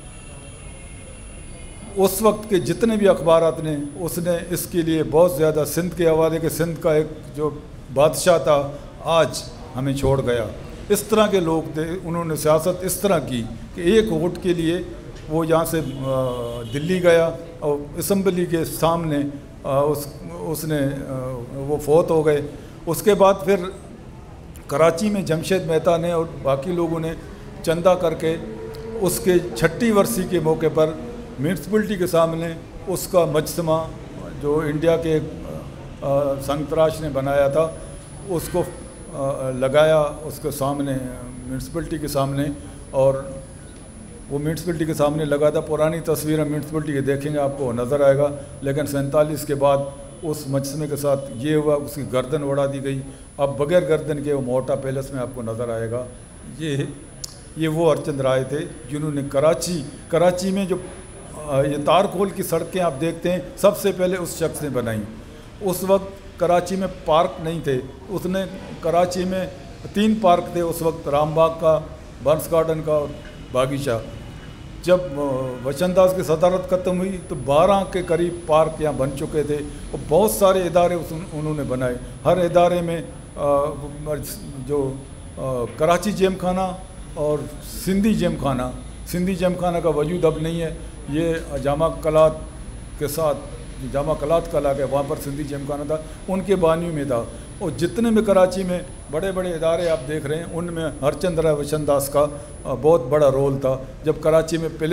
उस वक्त के जितने भी अखबारात ने उसने इसके लिए बहुत ज़्यादा सिंध के हवाले के, सिंध का एक जो बादशाह था आज हमें छोड़ गया, इस तरह के लोग थे। उन्होंने सियासत इस तरह की कि एक वोट के लिए वो यहाँ से दिल्ली गया और असम्बली के सामने उस उसने वो फौत हो गए। उसके बाद फिर कराची में जमशेद मेहता ने और बाकी लोगों ने चंदा करके उसके छठी वर्षी के मौके पर म्यूनसिपलिटी के सामने उसका मजमा जो इंडिया के संतराश ने बनाया था उसको आ, लगाया उसके सामने, म्यूनसिपलिटी के सामने। और वो म्यूनसिपलिटी के सामने लगा था। पुरानी तस्वीरें म्यूनसिपलिटी की देखेंगे आपको नज़र आएगा। लेकिन सैंतालीस के बाद उस मजमे के साथ ये हुआ, उसकी गर्दन उड़ा दी गई। अब बगैर गर्दन के वो मोटा पैलेस में आपको नज़र आएगा। ये ये वो हरचंद राय थे जिन्होंने कराची कराची में जो ये तारकोल की सड़कें आप देखते हैं सबसे पहले उस शख्स ने बनाई। उस वक्त कराची में पार्क नहीं थे, उसने कराची में तीन पार्क थे उस वक्त, रामबाग का, बर्न्स गार्डन का और बागीचा। जब वचन दास की सदारत ख़त्म हुई तो बारह के करीब पार्क यहाँ बन चुके थे और बहुत सारे इदारे उस उन्होंने बनाए। हर इदारे में आ, जो आ, कराची जेम खाना और सिंधी जेम खाना, सिंधी जेम खाना का वजूद अब नहीं है। ये जामा कलात के साथ जामा कलात कला के वहाँ पर सिंधी जेम खाना था, उनके बानियों में था। और जितने भी कराची में बड़े बड़े इदारे आप देख रहे हैं उनमें हरचंद राय वचन दास का बहुत बड़ा रोल था। जब कराची में प्लेग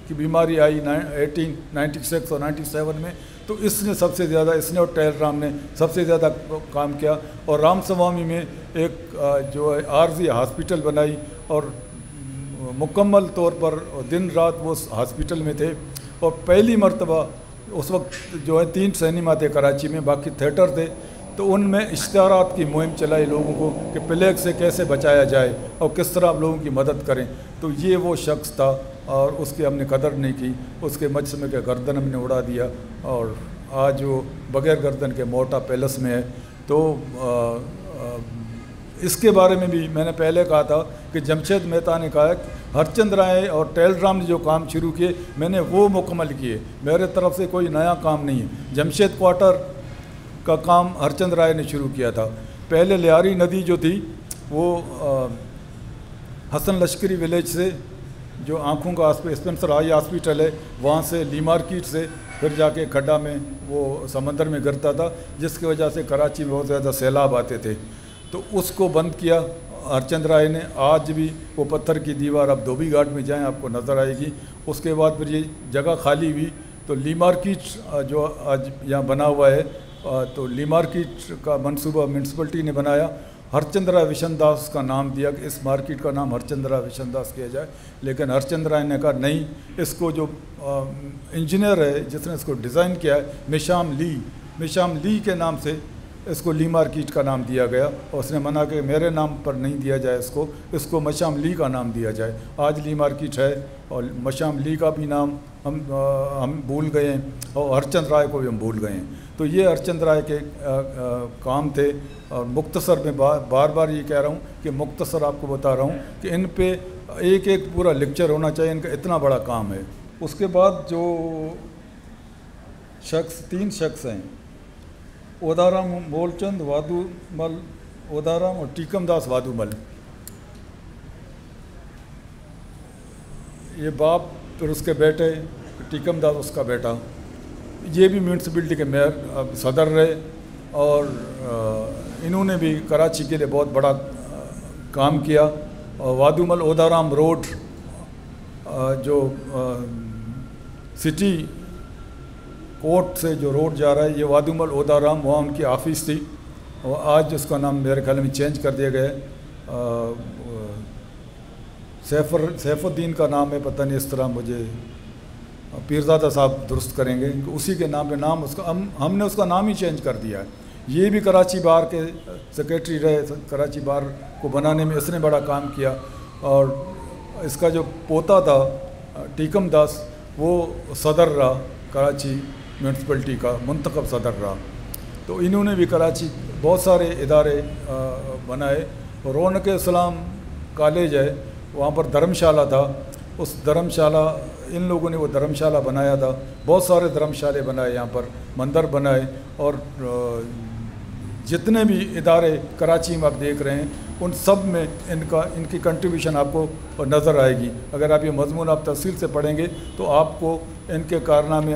की बीमारी आई एटीन नाइन्टी सिक्स और नाइन्टी सेवन में, तो इसने सबसे ज़्यादा, इसने और टैल राम ने सबसे ज़्यादा काम किया। और रामस्वामी में एक जो है आरजी हॉस्पिटल बनाई और मुकम्मल तौर पर दिन रात वो हॉस्पिटल में थे। और पहली मर्तबा उस वक्त जो है तीन सिनेमा थे कराची में, बाकी थिएटर थे, तो उनमें इश्तिहारात की मुहिम चलाई लोगों को कि प्लेग से कैसे बचाया जाए और किस तरह आप लोगों की मदद करें। तो ये वो शख्स था और उसकी हमने कदर नहीं की, उसके मजसमे के गर्दन हमने उड़ा दिया और आज वो बगैर गर्दन के मोटा पैलेस में है। तो आ, आ, इसके बारे में भी मैंने पहले कहा था कि जमशेद मेहता ने कहा हरचंद राय और टैल राम ने जो काम शुरू किए मैंने वो मुकम्मल किए, मेरे तरफ से कोई नया काम नहीं है। जमशेद क्वार्टर का काम हरचंद राय ने शुरू किया था। पहले लियारी नदी जो थी वो आ, हसन लश्करी विलेज से जो आँखों का स्पेंसर आई हॉस्पिटल है वहाँ से ली मार्केट से फिर जाके खड्डा में वो समंदर में गिरता था, जिसकी वजह से कराची में बहुत ज़्यादा सैलाब आते थे। तो उसको बंद किया हरचंद राय ने। आज भी वो पत्थर की दीवार अब धोबी घाट में जाएं आपको नज़र आएगी। उसके बाद फिर ये जगह खाली हुई तो ली मार्केट जो आज यहाँ बना हुआ है, तो ली मार्केट का मंसूबा म्यूनसिपलिटी ने बनाया। हरचंद राय विशन दास का नाम दिया कि इस मार्केट का नाम हरचंद राय विशन दास किया जाए, लेकिन हरचंद राय ने कहा नहीं, इसको जो इंजीनियर है जिसने इसको डिज़ाइन किया है मिशाम ली, मिशाम ली के नाम से इसको ली मार्केट का नाम दिया गया। और उसने मना कि मेरे नाम पर नहीं दिया जाए इसको, इसको मशाम ली का नाम दिया जाए। आज ली मार्केट है और मशाम ली का भी नाम हम आ, हम भूल गए हैं और हरचंद राय को भी हम भूल गए हैं। तो ये हरचंद राय के आ, आ, काम थे। और मुख्तसर में बार बार बार ये कह रहा हूँ कि मुख्तसर आपको बता रहा हूँ कि इन पे एक एक पूरा लेक्चर होना चाहिए, इनका इतना बड़ा काम है। उसके बाद जो शख्स तीन शख्स हैं, ओदाराम मोलचंद वादूमल ओदाराम और टीकम दास वादूमल, ये बाप फिर उसके बेटे टीकम दास उसका बेटा, ये भी म्यूनसिपलिटी के मेयर सदर रहे और इन्होंने भी कराची के लिए बहुत बड़ा काम किया। और वादूमल ओदाराम रोड जो सिटी कोर्ट से जो रोड जा रहा है, ये वादूमल ओदाराम, वहाँ उनकी ऑफिस थी और आज उसका नाम मेरे ख्याल में चेंज कर दिया गया है। सैफर सैफुद्दीन का नाम है, पता नहीं इस तरह, मुझे पीरजादा साहब दुरुस्त करेंगे, उसी के नाम पे नाम उसका हम हमने उसका नाम ही चेंज कर दिया है। ये भी कराची बार के सेक्रेटरी रहे, कराची बार को बनाने में इसने बड़ा काम किया। और इसका जो पोता था टीकम दास, वो सदर रहा कराची म्यूनसिपलिटी का, मुंतखब सदर रहा। तो इन्होंने भी कराची बहुत सारे इदारे बनाए। रौनक इस्लाम कॉलेज है, वहाँ पर धर्मशाला था, उस धर्मशाला इन लोगों ने वो धर्मशाला बनाया था। बहुत सारे धर्मशाले बनाए यहाँ पर, मंदिर बनाए। और जितने भी इदारे कराची में आप देख रहे हैं उन सब में इनका इनकी कंट्रीब्यूशन आपको नज़र आएगी। अगर आप ये मजमून आप तफसील से पढ़ेंगे तो आपको इनके कारनामे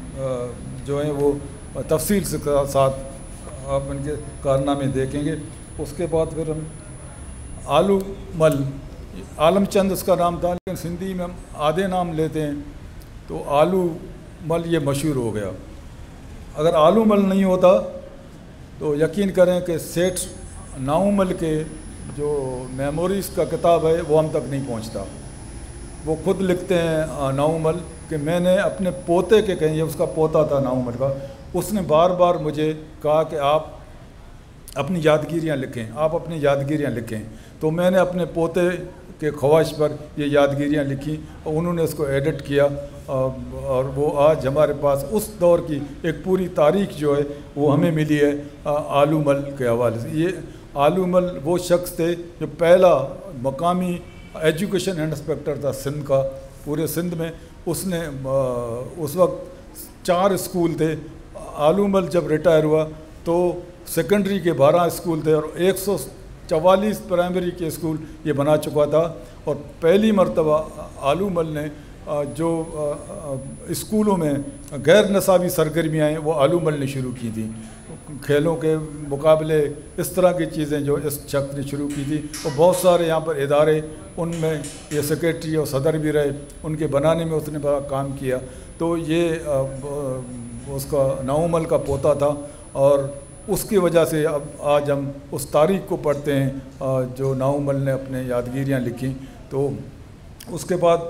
जो हैं वो तफसील से साथ आप इनके कारनामे देखेंगे। उसके बाद फिर हम आलू मल, आलम चंद उसका नाम था, लेकिन सिंधी में हम आधे नाम लेते हैं तो आलू मल ये मशहूर हो गया। अगर आलू मल नहीं होता तो यकीन करें कि सेठ नाउमल के जो मेमोरीज़ का किताब है वो हम तक नहीं पहुंचता। वो खुद लिखते हैं नाउमल कि मैंने अपने पोते के, कहें ये उसका पोता था नाउमल का, उसने बार बार मुझे कहा कि आप अपनी यादगिरियाँ लिखें, आप अपनी यादगिरियाँ लिखें। तो मैंने अपने पोते के ख्वाहिश पर ये यादगिरियाँ लिखी और उन्होंने इसको एडिट किया और वो आज हमारे पास उस दौर की एक पूरी तारीख जो है वो हमें मिली है आलू मल के हवाले से। ये आलू मल वो शख्स थे जो पहला मकामी एजुकेशन इंस्पेक्टर था सिंध का, पूरे सिंध में। उसने उस वक्त चार स्कूल थे। आलू मल जब रिटायर हुआ तो सेकेंडरी के बारह स्कूल थे और एक सौ चवालीस प्राइमरी के स्कूल ये बना चुका था। और पहली मरतबा आलू मल ने जो स्कूलों में गैर नसाबी सरगर्मियाँ हैं वो आलू मल ने शुरू की थी। کھیلوں کے مقابلے، اس طرح کی چیزیں جو اس شخص نے شروع کی تھی، اور بہت سارے یہاں پر ادارے، ان میں یہ سیکریٹری اور صدر بھی رہے، ان کے بنانے میں اس نے بڑا کام کیا. تو یہ اس کا نومل کا پوتا تھا، اور اس کی وجہ سے اب آج ہم اس تاریخ کو پڑھتے ہیں جو نومل نے اپنے یادگیریاں لکھیں. تو اس کے بعد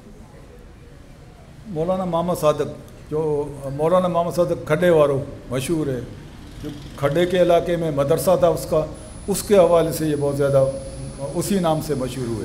مولانا محمد صادق، جو مولانا محمد صادق کھڈے وارو مشہور ہے، جو کھڈے کے علاقے میں مدرسہ تھا اس کا، اس کے حوالے سے یہ بہت زیادہ اسی نام سے مشہور ہوئے.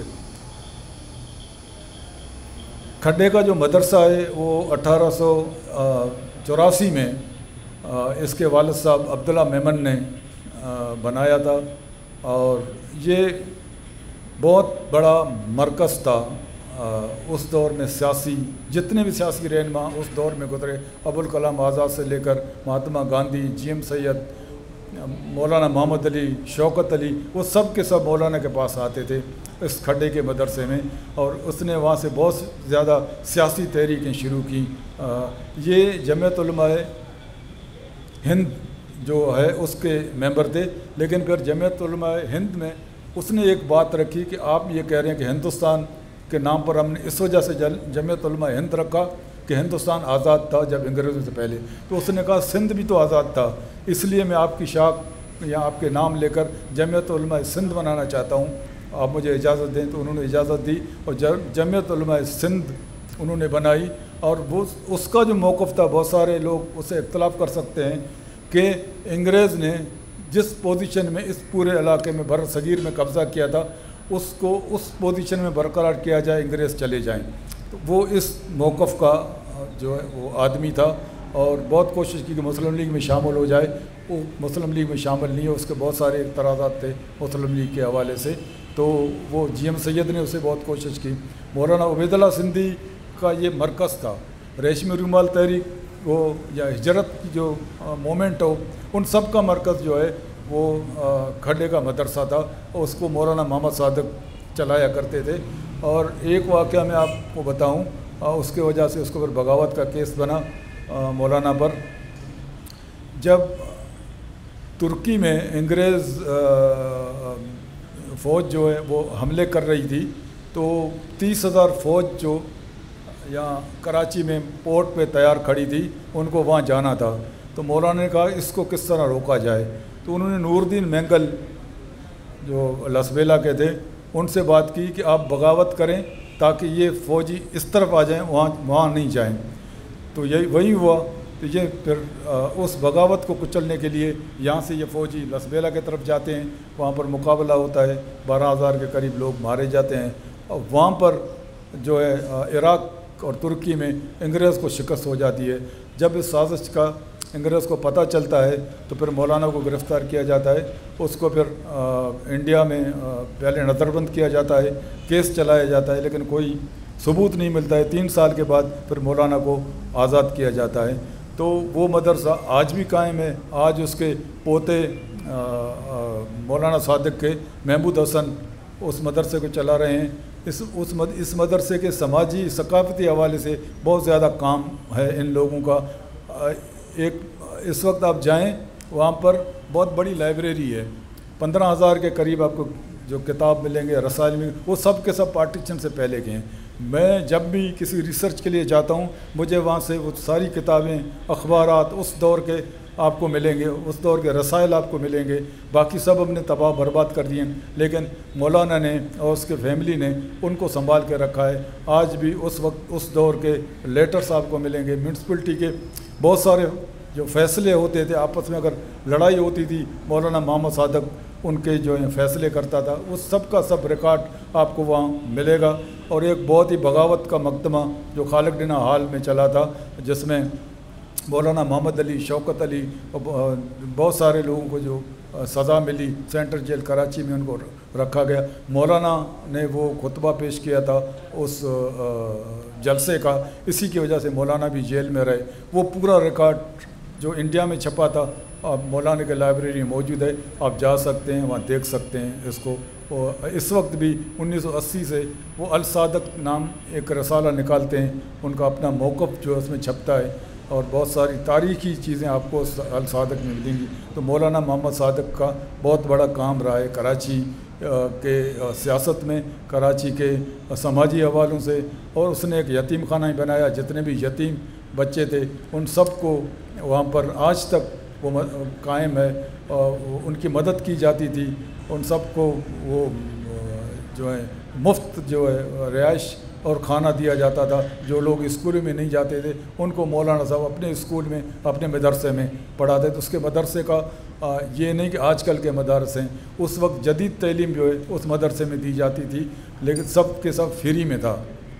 کھڈے کا جو مدرسہ ہے وہ اٹھارہ سو چوراسی میں اس کے والد صاحب عبداللہ میمن نے بنایا تھا، اور یہ بہت بڑا مرکز تھا اس دور میں. سیاسی جتنے بھی سیاسی رہنما اس دور میں گزرے، ابوالکلام آزاد سے لے کر مہاتما گاندھی، جی ایم سید، مولانا محمد علی، شوکت علی، وہ سب کے سب مولانا کے پاس آتے تھے اس کھڈے کے مدرسے میں، اور اس نے وہاں سے بہت زیادہ سیاسی تحریکیں شروع کی. یہ جمعیت علماء ہند جو ہے اس کے ممبر تھے، لیکن پھر جمعیت علماء ہند میں اس نے ایک بات رکھی کہ آپ یہ کہہ رہے ہیں کہ ہندوستان کے نام پر ہم نے اس وجہ سے جمعیت علماء ہند رکھا کہ ہندوستان آزاد تھا جب انگریزوں سے پہلے. تو اس نے کہا سندھ بھی تو آزاد تھا، اس لیے میں آپ کی شاخ یا آپ کے نام لے کر جمعیت علماء سندھ بنانا چاہتا ہوں، آپ مجھے اجازت دیں. تو انہوں نے اجازت دی اور جمعیت علماء سندھ انہوں نے بنائی. اور وہ اس کا جو موقف تھا، بہت سارے لوگ اسے اختلاف کر سکتے ہیں کہ انگریز نے جس پوزیشن میں اس پورے علاقے میں بر صغیر میں قبضہ کیا تھا، اس کو اس پوزیشن میں برقرار کیا جائے، انگریز چلے جائیں. تو وہ اس موقف کا جو ہے وہ آدمی تھا، اور بہت کوشش کی کہ مسلم لیگ میں شامل ہو جائے. وہ مسلم لیگ میں شامل نہیں ہے، اس کے بہت سارے اعتراضات تھے مسلم لیگ کے حوالے سے. تو وہ جی ایم سید نے اسے بہت کوشش کی. مولانا عبید اللہ سندھی کا یہ مرکز تھا. ریشمی رومال تحریک وہ یا ہجرت کی جو مومنٹ ہو، ان سب کا مرکز جو ہے وہ کھڈے کا مدرسہ تھا، اور اس کو مولانا محمد صادق چلایا کرتے تھے. اور ایک واقعہ میں آپ کو بتاؤں، اس کے وجہ سے اس کو پھر بغاوت کا کیس بنا مولانا پر. جب ترکی میں انگریز فوج جو ہے وہ حملے کر رہی تھی، تو تیس ہزار فوج جو یہاں کراچی میں پورٹ پہ تیار کھڑی تھی، ان کو وہاں جانا تھا. تو مولانا نے کہا اس کو کس طرح روکا جائے. تو انہوں نے نور الدین مینگل جو لسبیلا کے تھے ان سے بات کی کہ آپ بغاوت کریں تاکہ یہ فوجی اس طرف آ جائیں، وہاں وہاں نہیں جائیں. تو یہی وہی ہوا. تو یہ پھر اس بغاوت کو کچلنے کے لیے یہاں سے یہ فوجی لسبیلا کی طرف جاتے ہیں، وہاں پر مقابلہ ہوتا ہے، بارہ ہزار کے قریب لوگ مارے جاتے ہیں. اور وہاں پر جو ہے عراق اور ترکی میں انگریز کو شکست ہو جاتی ہے. جب اس سازش کا انگریز کو پتہ چلتا ہے تو پھر مولانا کو گرفتار کیا جاتا ہے. اس کو پھر انڈیا میں پہلے نظر بند کیا جاتا ہے، کیس چلایا جاتا ہے، لیکن کوئی ثبوت نہیں ملتا ہے. تین سال کے بعد پھر مولانا کو آزاد کیا جاتا ہے. تو وہ مدرسہ آج بھی قائم ہے. آج اس کے پوتے مولانا صادق کے محمود حسن اس مدرسے کو چلا رہے ہیں. اس اس اس مدرسے کے سماجی ثقافتی حوالے سے بہت زیادہ کام ہے ان لوگوں کا. ایک اس وقت آپ جائیں وہاں پر بہت بڑی لائبریری ہے، پندرہ ہزار کے قریب آپ کو جو کتاب ملیں گے، رسائل میں، وہ سب کے سب پارٹیشن سے پہلے کے ہیں. میں جب بھی کسی ریسرچ کے لیے جاتا ہوں، مجھے وہاں سے وہ ساری کتابیں، اخبارات اس دور کے آپ کو ملیں گے، اس دور کے رسائل آپ کو ملیں گے. باقی سب ہم نے تباہ برباد کر دیے ہیں، لیکن مولانا نے اور اس کے فیملی نے ان کو سنبھال کے رکھا ہے. آج بھی اس وقت اس دور کے لیٹرس آپ کو ملیں گے. میونسپلٹی کے بہت سارے جو فیصلے ہوتے تھے، آپس میں اگر لڑائی ہوتی تھی، مولانا محمد صادق ان کے جو ہیں فیصلے کرتا تھا. اس سب کا سب ریکارڈ آپ کو وہاں ملے گا. اور ایک بہت ہی بغاوت کا مقدمہ جو خالق ڈنا ہال میں چلا تھا، جس میں مولانا محمد علی، شوکت علی اور بہت سارے لوگوں کو جو سزا ملی، سینٹرل جیل کراچی میں ان کو رکھا گیا. مولانا نے وہ خطبہ پیش کیا تھا اس جلسے کا، اسی کی وجہ سے مولانا بھی جیل میں رہے. وہ پورا ریکارڈ جو انڈیا میں چھپا تھا اب مولانا کے لائبریری میں موجود ہے. آپ جا سکتے ہیں، وہاں دیکھ سکتے ہیں اس کو. اس وقت بھی انیس سو اسی سے وہ الصادق نام ایک رسالہ نکالتے ہیں، ان کا اپنا موقف جو اس میں چھپتا ہے. اور بہت ساری تاریخی چیزیں آپ کو الصادق میں ملیں گی. تو مولانا محمد صادق کا بہت بڑا کام رہا ہے کراچی کے سیاست میں, کراچی کے سماجی حوالوں سے, اور اس نے ایک یتیم خانہ بنایا. جتنے بھی یتیم بچے تھے ان سب کو وہاں پر آج تک وہ قائم ہے, ان کی مدد کی جاتی تھی. ان سب کو وہ جو ہے مفت جو ہے رہائش اور کھانا دیا جاتا تھا. جو لوگ اسکول میں نہیں جاتے تھے ان کو مولانا صاحب اپنے اسکول میں اپنے مدرسے میں پڑھاتے تھے. اس کے مدرسے کا یہ نہیں کہ آج کل کے مدارس ہیں, اس وقت جدید تعلیم جو ہے اس مدرسے میں دی جاتی تھی, لیکن سب کے سب فری میں تھا.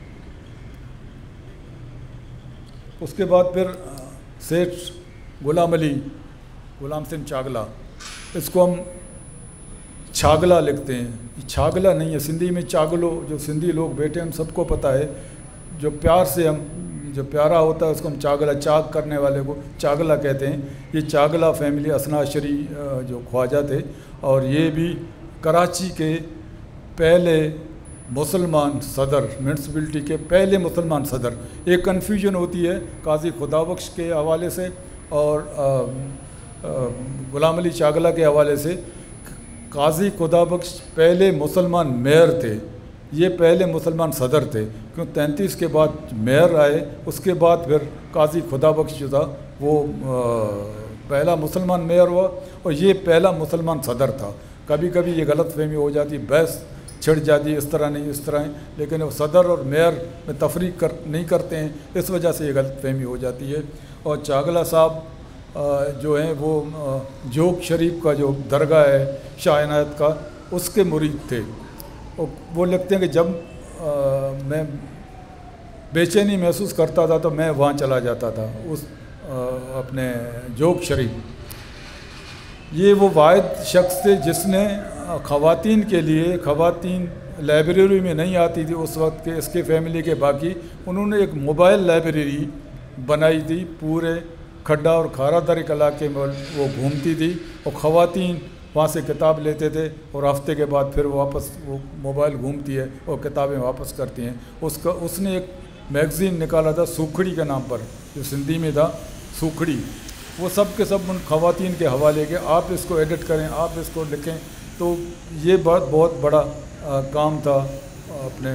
اس کے بعد پھر سیٹھ غلام علی غلام سنگھ چاگلا, اس کو ہم چھاگلا لکھتے ہیں, چھاگلا نہیں ہے سندھی میں, چاگلو. جو سندھی لوگ بیٹھے ہیں ہم سب کو پتہ ہے, جو پیار سے ہم جو پیارا ہوتا ہے اس کو ہم چاگلا, چاک کرنے والے کو چاگلا کہتے ہیں. یہ چاگلا فیملی اسنا شری جو خواجہ تھے, اور یہ بھی کراچی کے پہلے مسلمان صدر, میونسپلٹی کے پہلے مسلمان صدر. ایک کنفیوژن ہوتی ہے قاضی خدا بخش کے حوالے سے اور غلام علی چاگلا کے حوالے سے. قاضی خدا بخش پہلے مسلمان میئر تھے, یہ پہلے مسلمان صدر تھے, کیوں تینتیس کے بعد میئر آئے, اس کے بعد پھر قاضی خدا بخش جو تھا وہ پہلا مسلمان میئر ہوا, اور یہ پہلا مسلمان صدر تھا. کبھی کبھی یہ غلط فہمی ہو جاتی, بحث چھڑ جاتی ہے, اس طرح نہیں اس طرح ہیں, لیکن وہ صدر اور میئر میں تفریق کر نہیں کرتے ہیں, اس وجہ سے یہ غلط فہمی ہو جاتی ہے. اور چاگلا صاحب جو ہیں وہ جوگ شریف کا جو درگاہ ہے شاہ عنایت کا, اس کے مرید تھے. وہ لکھتے ہیں کہ جب میں بے چینی محسوس کرتا تھا تو میں وہاں چلا جاتا تھا, اس اپنے جوگ شریف. یہ وہ واحد شخص تھے جس نے خواتین کے لیے, خواتین لائبریری میں نہیں آتی تھی اس وقت کے, اس کے فیملی کے باقی, انہوں نے ایک موبائل لائبریری بنائی تھی. پورے کھڈا اور کھارا در کے علاقے میں وہ گھومتی تھی, اور خواتین وہاں سے کتاب لیتے تھے, اور ہفتے کے بعد پھر واپس وہ موبائل گھومتی ہے اور کتابیں واپس کرتی ہیں. اس کا اس نے ایک میگزین نکالا تھا سوکھڑی کے نام پر, جو سندھی میں تھا سوکھڑی. وہ سب کے سب ان خواتین کے حوالے کے, آپ اس کو ایڈٹ کریں, آپ اس کو لکھیں. تو یہ بات بہت بڑا کام تھا اپنے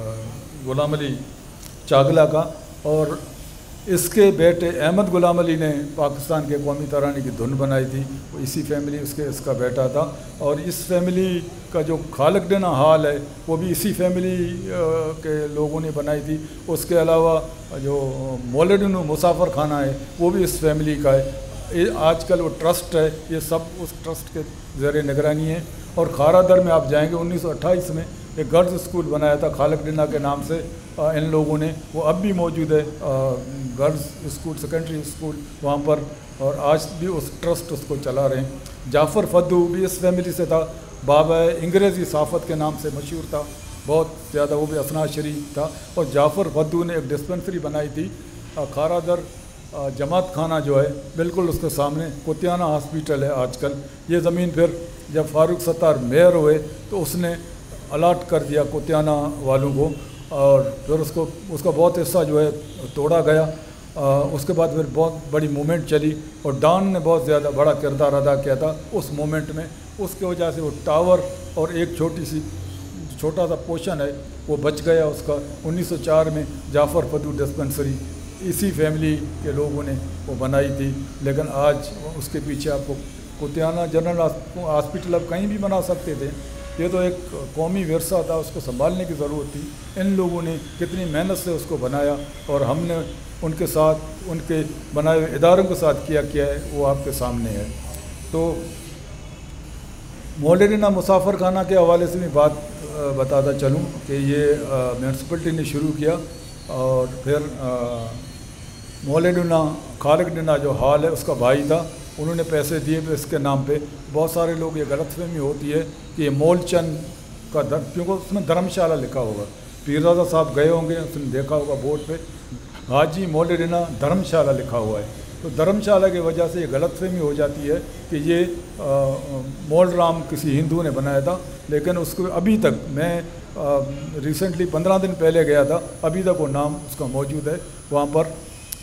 غلام علی چاگلا کا. اور اس کے بیٹے احمد غلام علی نے پاکستان کے قومی ترانے کی دھن بنائی تھی, وہ اسی فیملی اس کے اس کا بیٹا تھا. اور اس فیملی کا جو خالق ڈنا ہال ہے وہ بھی اسی فیملی کے لوگوں نے بنائی تھی. اس کے علاوہ جو مولڈن مسافر خانہ ہے وہ بھی اس فیملی کا ہے. آج کل وہ ٹرسٹ ہے, یہ سب اس ٹرسٹ کے زیر نگرانی ہے. اور کھارا در میں آپ جائیں گے, انیس سو اٹھائیس میں ایک گرلز اسکول بنایا تھا خالق ڈنا کے نام سے ان لوگوں نے, وہ اب بھی موجود ہے گرلز اسکول, سیکنڈری اسکول وہاں پر, اور آج بھی اس ٹرسٹ اس کو چلا رہے ہیں. جعفر فدو بھی اس فیملی سے تھا, بابا انگریزی صافت کے نام سے مشہور تھا بہت زیادہ, وہ بھی اسنا شریف تھا. اور جعفر فدو نے ایک ڈسپنسری بنائی تھی کھارا در جماعت خانہ جو ہے بالکل اس کے سامنے, کوتیانہ ہاسپیٹل ہے آج کل. یہ زمین پھر جب فاروق ستار میئر ہوئے تو اس نے الاٹ کر دیا کوتیانہ والوں کو, اور پھر اس کو اس کا بہت حصہ جو ہے توڑا گیا. اس کے بعد پھر بہت بڑی موومنٹ چلی, اور ڈان نے بہت زیادہ بڑا کردار ادا کیا تھا اس موومنٹ میں. اس کی وجہ سے وہ ٹاور اور ایک چھوٹی سی چھوٹا سا پورشن ہے وہ بچ گیا اس کا. انیس سو چار میں جعفر فدو ڈسپنسری اسی فیملی کے لوگوں نے وہ بنائی تھی, لیکن آج اس کے پیچھے آپ کو کوتیانہ جنرل ہاسپٹل اب کہیں بھی بنا سکتے تھے. یہ تو ایک قومی ورثہ تھا, اس کو سنبھالنے کی ضرورت تھی. ان لوگوں نے کتنی محنت سے اس کو بنایا, اور ہم نے ان کے ساتھ ان کے بنائے ہوئے اداروں کے ساتھ کیا کیا ہے وہ آپ کے سامنے ہے. تو مولڈنا مسافر خانہ کے حوالے سے بھی بات بتاتا چلوں کہ یہ میونسپلٹی نے شروع کیا, اور پھر مولڈنا خالق ڈنا جو ہال ہے اس کا بھائی تھا, انہوں نے پیسے دیے اس کے نام پہ. بہت سارے لوگ یہ غلط فہمی ہوتی ہے کہ یہ مول چند کا در, کیونکہ اس میں دھرم شالہ لکھا ہوگا. پیرزادہ صاحب گئے ہوں گے, اس نے دیکھا ہوگا بورڈ پہ حاجی مولڈنا دھرم شالہ لکھا ہوا ہے. تو دھرم شالہ کی وجہ سے یہ غلط فہمی ہو جاتی ہے کہ یہ مول رام کسی ہندو نے بنایا تھا, لیکن اس کو ابھی تک, میں ریسنٹلی پندرہ دن پہلے گیا تھا, ابھی تک وہ نام اس کا موجود ہے وہاں پر.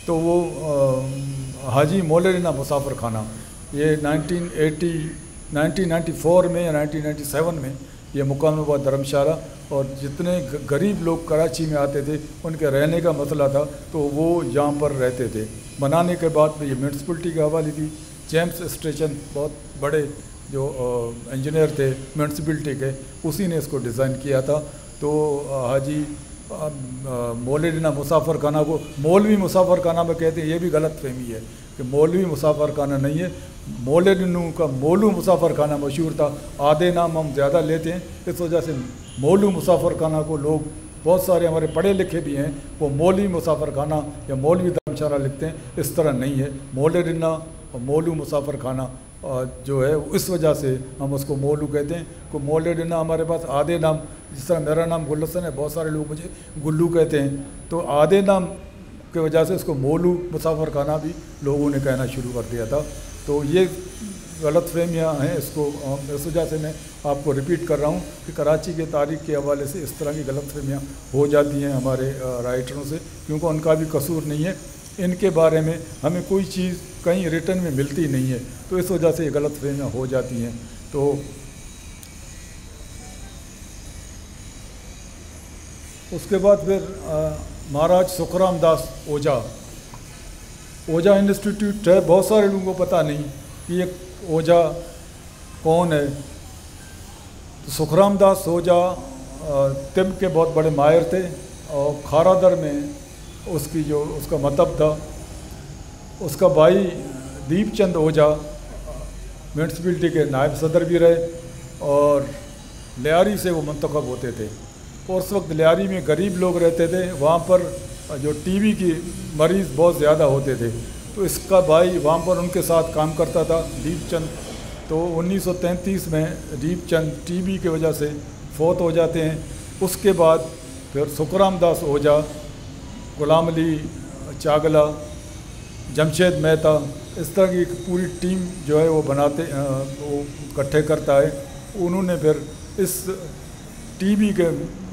تو وہ حاجی مولرینا مسافر خانہ، یہ nineteen eighty nineteen ninety four میں یا نائنٹین نائنٹی سیون میں یہ مقام ہوا دھرم شالہ، اور جتنے غریب لوگ کراچی میں آتے تھے ان کے رہنے کا مسئلہ تھا تو وہ یہاں پر رہتے تھے۔ بنانے کے بعد یہ میونسپلٹی کے حوالے تھی۔ جیمس اسٹیشن بہت بڑے جو انجینئر تھے میونسپلٹی کے، اسی نے اس کو ڈیزائن کیا تھا۔ تو حاجی مولرینا مسافر خانہ کو مولوی مسافر خانہ میں کہتے ہیں، یہ بھی غلط فہمی ہے کہ مولوی مسافر خانہ نہیں ہے۔ مولرینو کا مولو مسافر خانہ مشہور تھا، آدھے نام ہم زیادہ لیتے ہیں، اس وجہ سے مولو مسافر خانہ کو لوگ بہت سارے ہمارے پڑھے لکھے بھی ہیں وہ مولوی مسافر خانہ یا مولوی دھرم شالہ لکھتے ہیں، اس طرح نہیں ہے۔ مولرینا اور مولو مسافر خانہ جو ہے اس وجہ سے ہم اس کو مولو کہتے ہیں۔ کو مولرینا ہمارے پاس آدھے نام، جس طرح میرا نام گل حسن ہے، بہت سارے لوگ مجھے گلو کہتے ہیں، تو آدھے نام کی وجہ سے اس کو مولو مسافر خانہ بھی لوگوں نے کہنا شروع کر دیا تھا۔ تو یہ غلط فہمیاں ہیں، اس کو اس وجہ سے میں آپ کو ریپیٹ کر رہا ہوں کہ کراچی کے تاریخ کے حوالے سے اس طرح کی غلط فہمیاں ہو جاتی ہیں ہمارے رائٹروں سے، کیونکہ ان کا بھی قصور نہیں ہے، ان کے بارے میں ہمیں کوئی چیز کہیں ریٹن میں ملتی نہیں ہے، تو اس وجہ سے یہ غلط فہمیاں ہو جاتی ہیں۔ تو اس کے بعد پھر مہاراج سکھرام داس اوجھا اوجھا انسٹیٹیوٹ ہے، بہت سارے لوگوں کو پتہ نہیں کہ یہ اوجھا کون ہے۔ سکھرام داس اوجھا طب کے بہت بڑے ماہر تھے، اور کھارا در میں اس کی جو اس کا مطلب تھا، اس کا بھائی دیپ چند اوجھا میونسپلٹی کے نائب صدر بھی رہے، اور لیاری سے وہ منتخب ہوتے تھے، اور اس وقت لیاری میں غریب لوگ رہتے تھے، وہاں پر جو ٹی بی کی مریض بہت زیادہ ہوتے تھے، تو اس کا بھائی وہاں پر ان کے ساتھ کام کرتا تھا، دیپ چند۔ تو انیس سو تینتیس میں دیپ چند ٹی بی کی وجہ سے فوت ہو جاتے ہیں۔ اس کے بعد پھر سکھرام داس اوجھا، غلام علی چاگلا، جمشید مہتا، اس طرح کی ایک پوری ٹیم جو ہے وہ بناتے وہ اکٹھے کرتا ہے۔ انہوں نے پھر اس ٹی بی کے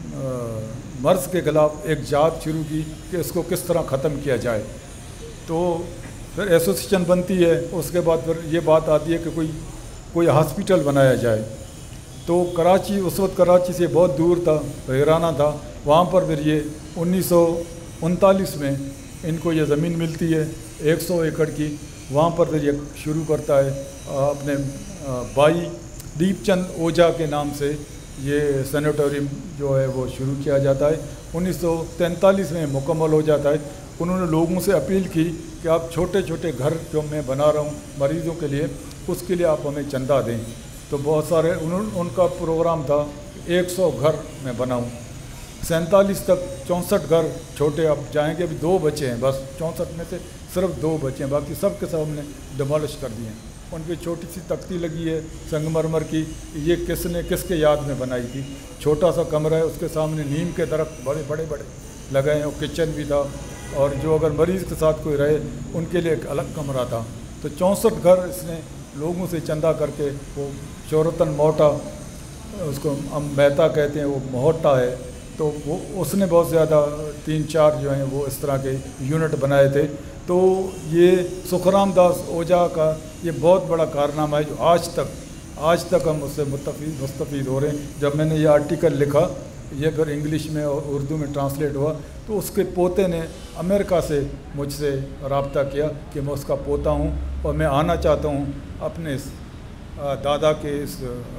مرض کے خلاف ایک جانچ شروع کی کہ اس کو کس طرح ختم کیا جائے۔ تو پھر ایسوسیشن بنتی ہے، اس کے بعد پھر یہ بات آتی ہے کہ کوئی کوئی ہاسپیٹل بنایا جائے۔ تو کراچی اس وقت کراچی سے بہت دور تھا، بحرانہ تھا، وہاں پر پھر یہ انیس سو انتالیس میں ان کو یہ زمین ملتی ہے ایک سو ایکڑ کی، وہاں پر پھر یہ شروع کرتا ہے اپنے بھائی دیپ چند اوجھا کے نام سے یہ سینیٹوریم جو ہے وہ شروع کیا جاتا ہے۔ انیس سو تینتالیس میں مکمل ہو جاتا ہے۔ انہوں نے لوگوں سے اپیل کی کہ آپ چھوٹے چھوٹے گھر جو میں بنا رہا ہوں مریضوں کے لیے، اس کے لیے آپ ہمیں چندہ دیں۔ تو بہت سارے انہوں ان کا پروگرام تھا ایک سو گھر میں بناؤں۔ سینتالیس تک چونسٹھ گھر چھوٹے اب جائیں گے، ابھی دو بچے ہیں بس، چونسٹھ میں سے صرف دو بچے ہیں، باقی سب کے سب ہم نے ڈیمالش کر دیے ہیں۔ ان پہ چھوٹی سی تختی لگی ہے سنگ مرمر کی، یہ کس نے کس کے یاد میں بنائی تھی۔ چھوٹا سا کمرہ ہے، اس کے سامنے نیم کے درخت بڑے بڑے بڑے لگے ہیں، اور کچن بھی تھا، اور جو اگر مریض کے ساتھ کوئی رہے ان کے لیے ایک الگ کمرہ تھا۔ تو چونسٹھ گھر اس نے لوگوں سے چندہ کر کے، وہ شہرتاً موٹا، اس کو ہم مہتا کہتے ہیں، وہ موٹا ہے، تو وہ اس نے بہت زیادہ تین چار جو ہیں وہ اس طرح کے یونٹ بنائے تھے۔ تو یہ سکھرام داس اوجھا کا یہ بہت بڑا کارنامہ ہے جو آج تک آج تک ہم اس سے مستفید مستفید ہو رہے ہیں۔ جب میں نے یہ آرٹیکل لکھا، یہ پھر انگلش میں اور اردو میں ٹرانسلیٹ ہوا، تو اس کے پوتے نے امریکہ سے مجھ سے رابطہ کیا کہ میں اس کا پوتا ہوں اور میں آنا چاہتا ہوں اپنے اس دادا کے اس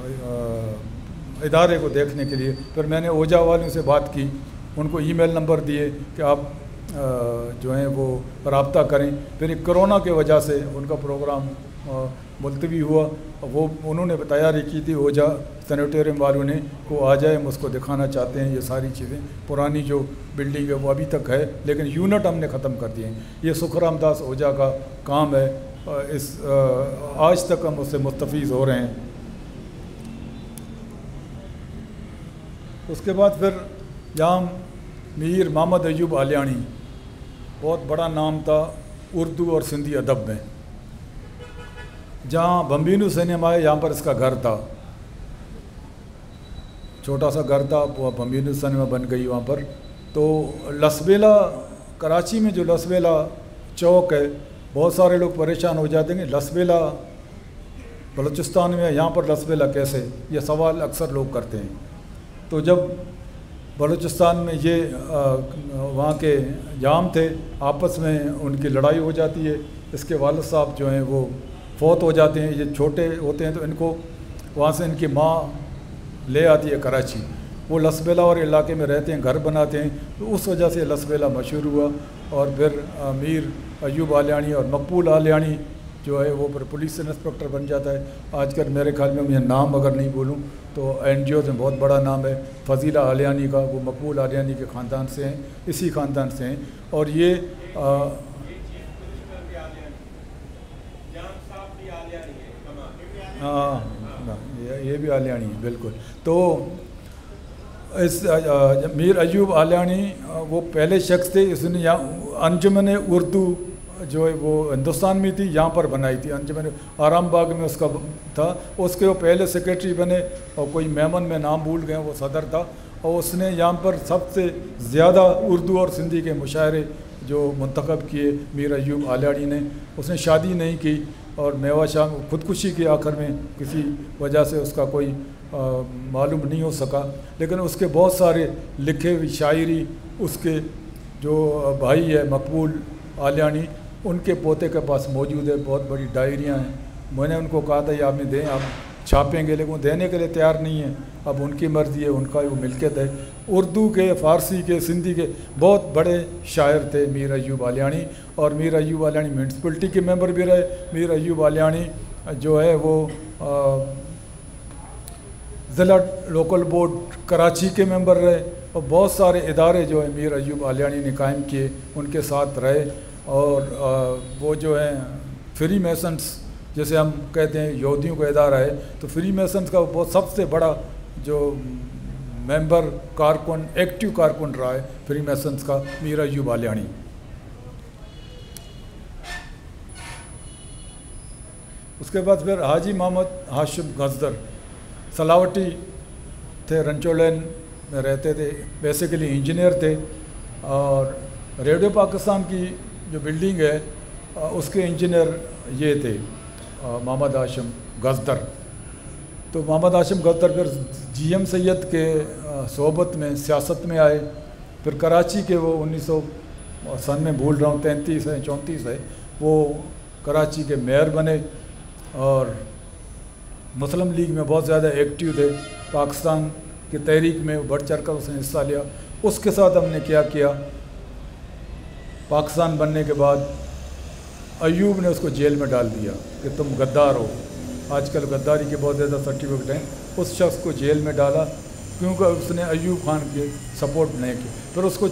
ادارے کو دیکھنے کے لیے۔ پھر میں نے اوجھا والوں سے بات کی، ان کو ای میل نمبر دیے کہ آپ جو ہیں وہ رابطہ کریں۔ پھر ایک کرونا کی وجہ سے ان کا پروگرام ملتوی ہوا، وہ انہوں نے تیاری کی تھی اوجھا سینیٹوریم والوں نے کو آ جائے، ہم اس کو دکھانا چاہتے ہیں۔ یہ ساری چیزیں پرانی جو بلڈنگ ہے وہ ابھی تک ہے، لیکن یونٹ ہم نے ختم کر دیے ہیں۔ یہ سکھرام داس اوجھا کا کام ہے، اس آج تک ہم اس سے مستفید ہو رہے ہیں۔ اس کے بعد پھر یہاں میر محمد ایوب آلیانی، بہت بڑا نام تھا اردو اور سندھی ادب میں۔ جہاں بمبینو سنیما ہے یہاں پر اس کا گھر تھا، چھوٹا سا گھر تھا، وہ بمبینو سنیما بن گئی وہاں پر۔ تو لسبیلا کراچی میں جو لسبیلا चौक है, बहुत सारे लोग परेशान हो जाते हैं कि लसबेला बलूचिस्तान में, यहाँ पर लसबेला कैसे, ये सवाल अक्सर लोग करते हैं। तो जब बलूचिस्तान में ये वहाँ के जाम थे, आपस में उनकी लड़ाई हो जाती है, इसके वालिद साहब जो हैं वो फौत हो जाते हैं, ये छोटे होते हैं, तो इनको वहाँ से इनकी माँ ले आती है कराची। वो लसबेला और इलाके में रहते हैं, घर बनाते हैं, तो उस वजह से लसबेला मशहूर हुआ। और फिर मीर अयूब आलियानी और मकबूल आलियानी जो है वो फिर पुलिस इंस्पेक्टर बन जाता है। आजकल मेरे ख्याल में मैं नाम अगर नहीं बोलूं तो एन जी ओ में बहुत बड़ा नाम है फ़ज़ीला आलियानी का, वो मकबूल आलियानी के ख़ानदान से हैं, इसी ख़ानदान से हैं। और ये आ, हाँ ये, ये भी आलियानी है बिल्कुल। तो इस मीर अयूब आलियानी वो पहले शख्स थे, इसने यहाँ अंजुमन उर्दू जो है वो हिंदुस्तान में थी, यहाँ पर बनाई थी, अंजुमन आराम बाग में उसका था। उसके वो पहले सेक्रेटरी बने और कोई मेमन में नाम भूल गए, वो सदर था। और उसने यहाँ पर सबसे ज़्यादा उर्दू और सिंधी के मुशायरे जो मुंतखब किए मीर अयूब आलियानी ने। उसने शादी नहीं की और मेवा शाह खुदकुशी की आखिर में किसी वजह से उसका कोई मालूम नहीं हो सका, लेकिन उसके बहुत सारे लिखे हुई शायरी उसके जो भाई है मकबूल आलियानी उनके पोते के पास मौजूद है, बहुत बड़ी डायरियाँ हैं। मैंने उनको कहा था ये आप में दें, आप छापेंगे, लेकिन वो देने के लिए तैयार नहीं है। अब उनकी मर्ज़ी है, उनका वो मिल्कियत है। उर्दू के, फ़ारसी के, सिंधी के बहुत बड़े शायर थे मीर अयूब आलियानी। और मीर अयूब आलियानी म्यूनसिपलिटी के मेंबर भी रहे। मीर अयूब आलियानी जो है वो ज़िला लोकल बोर्ड कराची के मेंबर रहे। और बहुत सारे इदारे जो है मीर अयूब आलियानी ने कायम किए, उनके साथ रहे। और वो जो है फ्री मेसन्स जैसे हम कहते हैं यहूदियों का इदारा है, तो फ्री मेसन्स का बहुत सबसे बड़ा जो मेंबर कारकुन, एक्टिव कारकुन रहा है फ्री मेसन्स का मीर अयूब आलियानी। उसके बाद फिर हाजी मोहम्मद हाशिम गजदर सलावटी थे, रंचोलैन में रहते थे, बेसिकली इंजीनियर थे। और रेडियो पाकिस्तान की जो बिल्डिंग है उसके इंजीनियर ये थे मोहम्मद हाशिम गजदर। तो मोहम्मद हाशिम गजदर फिर जी एम सैयद के सोहबत में सियासत में आए। फिर कराची के वो उन्नीस सौ सन में भूल रहा हूँ तैंतीस है चौंतीस है, वो कराची के मेयर बने और मुस्लिम लीग में बहुत ज़्यादा एक्टिव थे। पाकिस्तान की तहरीक में बढ़ चढ़ कर उसने हिस्सा लिया। उसके साथ हमने क्या किया, पाकिस्तान बनने के बाद अयूब ने उसको जेल में डाल दिया कि तुम गद्दार हो। आजकल गद्दारी के बहुत ज़्यादा सर्टिफिकेट हैं। उस शख्स को जेल में डाला क्योंकि उसने अयूब खान के सपोर्ट नहीं की। फिर उसको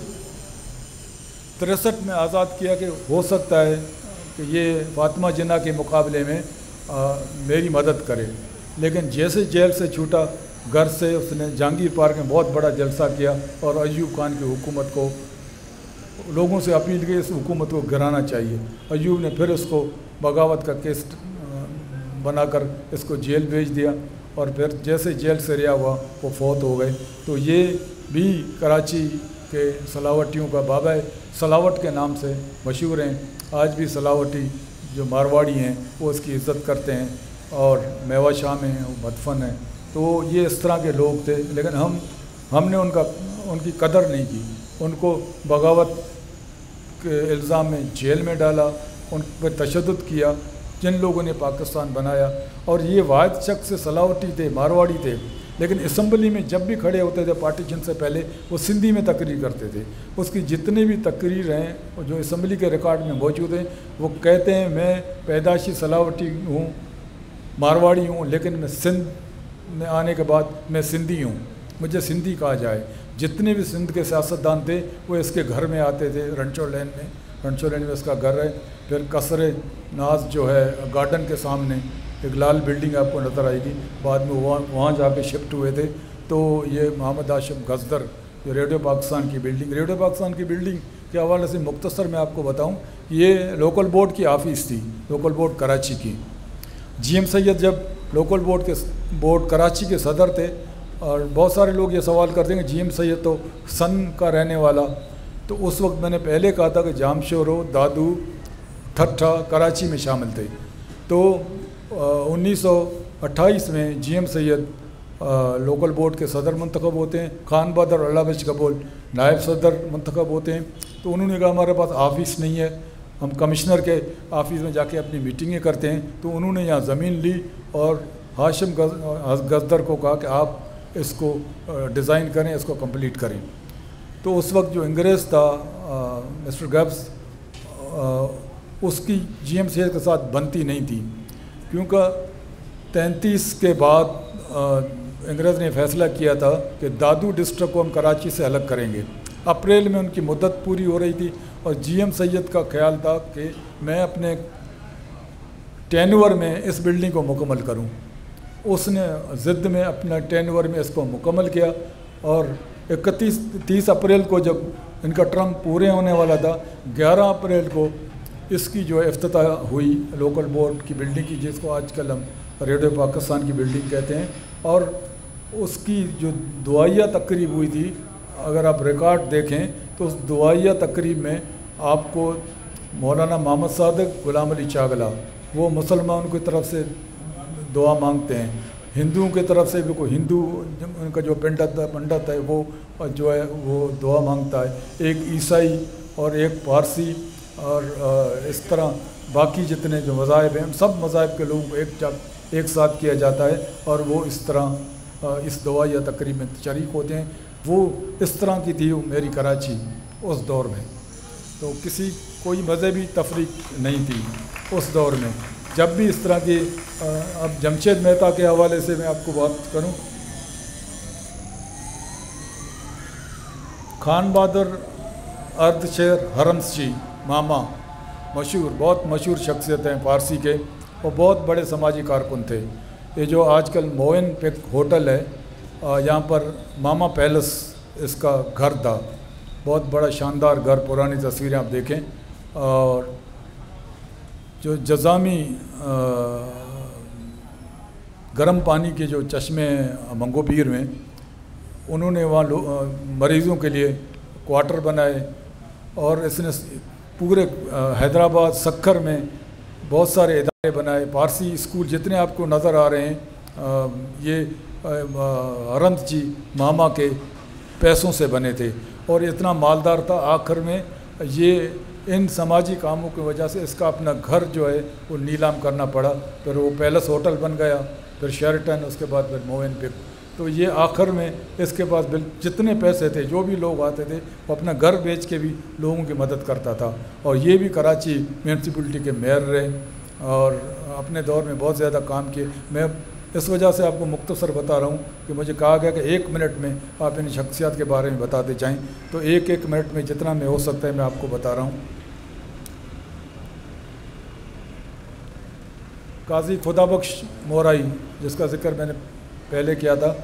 तिरसठ में आज़ाद किया कि हो सकता है कि ये फातिमा जिन्ना के मुकाबले में आ, मेरी मदद करे। लेकिन जैसे जेल से छूटा, घर से उसने जहांगीर पार्क में बहुत बड़ा जलसा किया और अयूब खान की हुकूमत को लोगों से अपील की इस हुकूमत को गिराना चाहिए। अयूब ने फिर उसको बगावत का केस बनाकर इसको जेल भेज दिया और फिर जैसे जेल से रिहा हुआ वो फौत हो गए। तो ये भी कराची के सलावटियों का बाबा सलावट के नाम से मशहूर हैं। आज भी सलावटी जो मारवाड़ी हैं वो इसकी इज़्ज़त करते हैं और मेवा शाह में हैं, वो मदफन हैं। तो ये इस तरह के लोग थे, लेकिन हम हमने उनका उनकी कदर नहीं की। उनको बगावत के इल्ज़ाम में जेल में डाला, उन पर तशद्दुद किया जिन लोगों ने पाकिस्तान बनाया। और ये वाहिद शख्स सलावटी थे, मारवाड़ी थे, लेकिन असम्बली में जब भी खड़े होते थे पार्टीशन से पहले वो सिंधी में तकरीर करते थे। उसकी जितनी भी तकरीर हैं जो असम्बली के रिकॉर्ड में मौजूद हैं, वो कहते हैं मैं पैदाशी सलावटी हूँ, मारवाड़ी हूँ, लेकिन मैं सिंध में आने के बाद मैं सिंधी हूँ, मुझे सिंधी कहा जाए। जितने भी सिंध के सियासतदान थे वो इसके घर में आते थे, रणछोड़ लैन में रणछोड़ लैन में इसका घर है। फिर कसरे नाज जो है गार्डन के सामने एक लाल बिल्डिंग आपको नज़र आएगी, बाद में वहाँ वहाँ जाके शिफ्ट हुए थे। तो ये मोहम्मद हाशिम गजदर ये रेडियो पाकिस्तान की बिल्डिंग रेडियो पाकिस्तान की बिल्डिंग के हवाले से मुख्तसर मैं आपको बताऊँ, ये लोकल बोर्ड की ऑफिस थी, लोकल बोर्ड कराची की। जी एम सैयद जब लोकल बोर्ड के बोर्ड कराची के सदर थे, और बहुत सारे लोग ये सवाल करते हैं कि जी एम सैयद तो सन का रहने वाला, तो उस वक्त मैंने पहले कहा था कि जामशोरो, दादू ठट्ठा कराची में शामिल थे। तो उन्नीस सौ अट्ठाईस में G M Syed local board के सदर मंतखब होते हैं, खान बहादुर और अल्लाह बख्श कबूल नायब सदर मंतखब होते हैं। तो उन्होंने कहा हमारे पास ऑफिस नहीं है, हम कमिश्नर के ऑफिस में जाके अपनी मीटिंगें करते हैं। तो उन्होंने यहाँ ज़मीन ली और हाशिम गजदर को कहा कि आप इसको डिज़ाइन करें, इसको कंप्लीट करें। तो उस वक्त जो अंग्रेज़ था मिस्टर गब्स, उसकी जी एम सैयद के साथ बनती नहीं थी, क्योंकि तैंतीस के बाद अंग्रेज़ ने फैसला किया था कि दादू डिस्ट्रिक्ट को हम कराची से अलग करेंगे। अप्रैल में उनकी मुद्दत पूरी हो रही थी और जी एम सैयद का ख्याल था कि मैं अपने टेन्योर में इस बिल्डिंग को मुकम्मल करूं। उसने ज़िद में अपना टेन्योर में इसको मुकम्मल किया और इकतीस तीस अप्रैल को जब इनका टर्म पूरे होने वाला था, ग्यारह अप्रैल को इसकी जो इफ्तिताह हुई लोकल बोर्ड की बिल्डिंग की, जिसको आजकल हम रेडियो पाकिस्तान की बिल्डिंग कहते हैं। और उसकी जो दुआया तकरीब हुई थी, अगर आप रिकॉर्ड देखें तो उस दुआया तकरीब में आपको मौलाना मोहम्मद सादिक, गुलाम अली चागला, वो मुसलमानों की तरफ से दुआ मांगते हैं, हिंदुओं की तरफ से भी कोई हिंदू उनका जो पंडित पंडित है वो जो है वो दुआ मांगता है, एक ईसाई और एक पारसी और इस तरह बाकी जितने जो मज़ाहिब हैं सब मज़ाहिब के लोगों को एक जब एक साथ किया जाता है और वो इस तरह इस दुआ या तकरीब में शरीक होते हैं। वो इस तरह की थी मेरी कराची उस दौर में। तो किसी कोई मजहबी तफरीक नहीं थी उस दौर में। जब भी इस तरह की, अब जमशेद मेहता के हवाले से मैं आपको बात करूं, खान बहादुर अर्धशेर हरमसी मामा मशहूर, बहुत मशहूर शख्सियत हैं फारसी के और बहुत बड़े समाजी कारकुन थे। ये जो आजकल मोइन पिक होटल है, यहाँ पर मामा पैलेस इसका घर था, बहुत बड़ा शानदार घर, पुरानी तस्वीरें आप देखें। और जो जज़ामी गर्म पानी के जो चश्मे मंगोपीर में, उन्होंने वहाँ मरीज़ों के लिए क्वार्टर बनाए और इसने पूरे हैदराबाद सक्खर में बहुत सारे इदारे बनाए। पारसी स्कूल जितने आपको नज़र आ रहे हैं, ये हरंत जी मामा के पैसों से बने थे और इतना मालदार था। आखिर में ये इन समाजी कामों की वजह से इसका अपना घर जो है वो नीलाम करना पड़ा, फिर वो पैलेस होटल बन गया, फिर शेरटन, उसके बाद फिर मोइन पिक। तो ये आखिर में इसके पास जितने पैसे थे, जो भी लोग आते थे, वो अपना घर बेच के भी लोगों की मदद करता था। और ये भी कराची म्यूनसिपलिटी के मेयर रहे और अपने दौर में बहुत ज़्यादा काम किए। मैं इस वजह से आपको मुख्तसर बता रहा हूँ कि मुझे कहा गया कि एक मिनट में आप इन शख्सियात के बारे में बताते जाएँ, तो एक एक मिनट में जितना में हो सकता है मैं आपको बता रहा हूँ। काजी खुदाबख्श मोराई, जिसका जिक्र मैंने पहले किया था,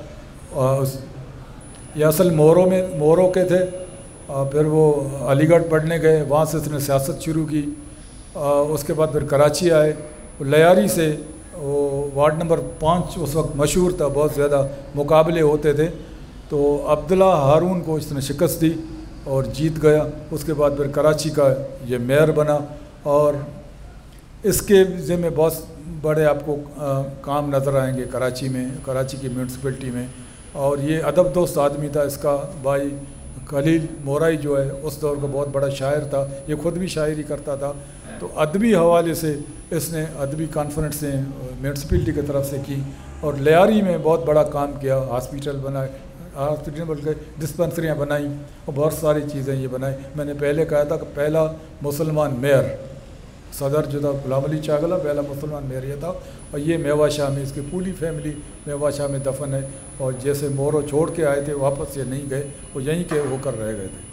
ये असल मोरों में मोरों के थे, फिर वो अलीगढ़ पढ़ने गए, वहाँ से उसने सियासत शुरू की। उसके बाद फिर कराची आए, लयारी से वो वार्ड नंबर पाँच उस वक्त मशहूर था, बहुत ज़्यादा मुकाबले होते थे। तो अब्दुल्ला हारून को इसने शिकस्त दी और जीत गया। उसके बाद फिर कराची का ये मेयर बना और इसके ज़िम्मे बहुत बड़े आपको आ, काम नज़र आएंगे कराची में, कराची की म्यूनसिपलिटी में। और ये अदब दोस्त आदमी था। इसका भाई खलील मोराई जो है उस दौर का बहुत बड़ा शायर था, ये ख़ुद भी शायरी करता था। तो अदबी हवाले से इसने अदबी कॉन्फ्रेंसें म्यूनसिपलिटी की तरफ से की और लयारी में बहुत बड़ा काम किया, हॉस्पिटल बनाए, हॉस्पिटल बल्कि डिस्पेंसरियाँ बनाई और बहुत सारी चीज़ें ये बनाई। मैंने पहले कहा था कि पहला मुसलमान मेयर, सदर जो था गुलाम अली चागला, पहला मुसलमान मेयर ये था। और ये मेवा शाह में, इसकी पूरी फैमिली मेवा शाह में दफन है। और जैसे मोरो छोड़ के आए थे वापस ये नहीं गए, वो यहीं के होकर रह गए थे।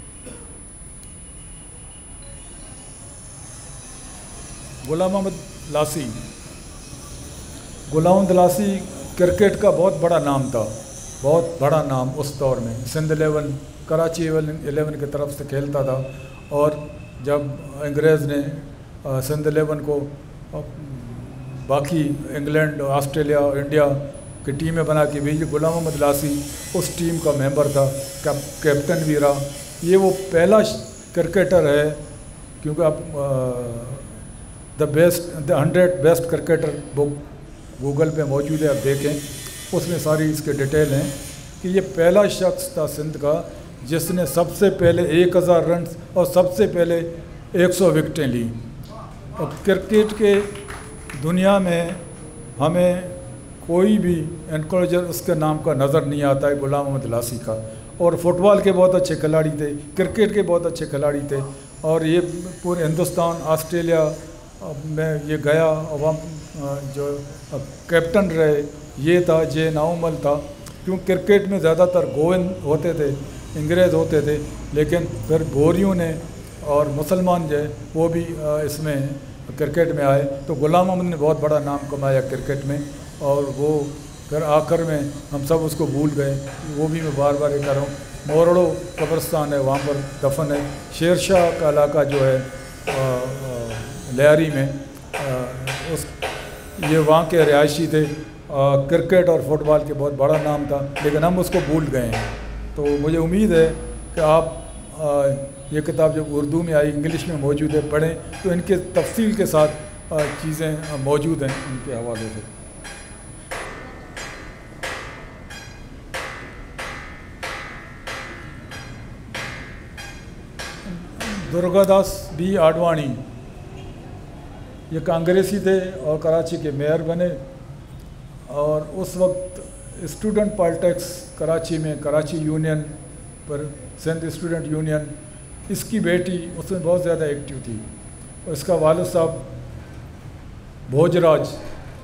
गुलाम अहमद लासी, गुलाम अहमद लासी क्रिकेट का बहुत बड़ा नाम था, बहुत बड़ा नाम उस दौर में। सिंध इलेवन, कराची इलेवन की तरफ से खेलता था। और जब अंग्रेज़ ने सिंध इलेवन को बाकी इंग्लैंड, ऑस्ट्रेलिया और इंडिया की टीमें बना के भेजी, गुलाम अहमद लासी उस टीम का मेंबर था, कैप, कैप्टन भी रहा। ये वो पहला क्रिकेटर है, क्योंकि आप the best the hundred best cricketer book Google पे मौजूद है, आप देखें, उसमें सारी इसके डिटेल हैं कि ये पहला शख्स था सिंध का जिसने सबसे पहले एक हज़ार रन और सबसे पहले एक सौ विकेटें ली। अब क्रिकेट के दुनिया में हमें कोई भी एनकरेजर उसके नाम का नज़र नहीं आता है गुलाम मोहम्मद लासी का। और फुटबॉल के बहुत अच्छे खिलाड़ी थे, क्रिकेट के बहुत अच्छे खिलाड़ी थे, और ये पूरे हिंदुस्तान ऑस्ट्रेलिया में ये गया, अवाम जो कैप्टन रहे, ये था जे नाउमल था, क्योंकि क्रिकेट में ज़्यादातर गोविंद होते थे, अंग्रेज़ होते थे, लेकिन फिर बोरियों ने और मुसलमान जो है वो भी इसमें क्रिकेट में आए, तो गुलाम अहमद ने बहुत बड़ा नाम कमाया क्रिकेट में, और वो फिर आखिर में हम सब उसको भूल गए। वो भी मैं बार बार ये कर रहा हूँ, मोरड़ो कब्रिस्तान है, वहाँ पर दफन है। शेर शाह का इलाका जो है लियारी में, आ, उस ये वहाँ के रिहायशी थे। आ, क्रिकेट और फुटबॉल के बहुत बड़ा नाम था, लेकिन हम उसको भूल गए हैं। तो मुझे उम्मीद है कि आप आ, ये किताब जब उर्दू में आई, इंग्लिश में मौजूद है, पढ़ें तो इनके तफसील के साथ चीज़ें मौजूद हैं इनके हवाले से। दुर्गादास बी आडवाणी ये कांग्रेसी थे और कराची के मेयर बने, और उस वक्त स्टूडेंट पॉलिटिक्स कराची में, कराची यूनियन पर, सिंध स्टूडेंट यूनियन, इसकी बेटी उसमें बहुत ज़्यादा एक्टिव थी, और इसका वालिद साहब भोजराज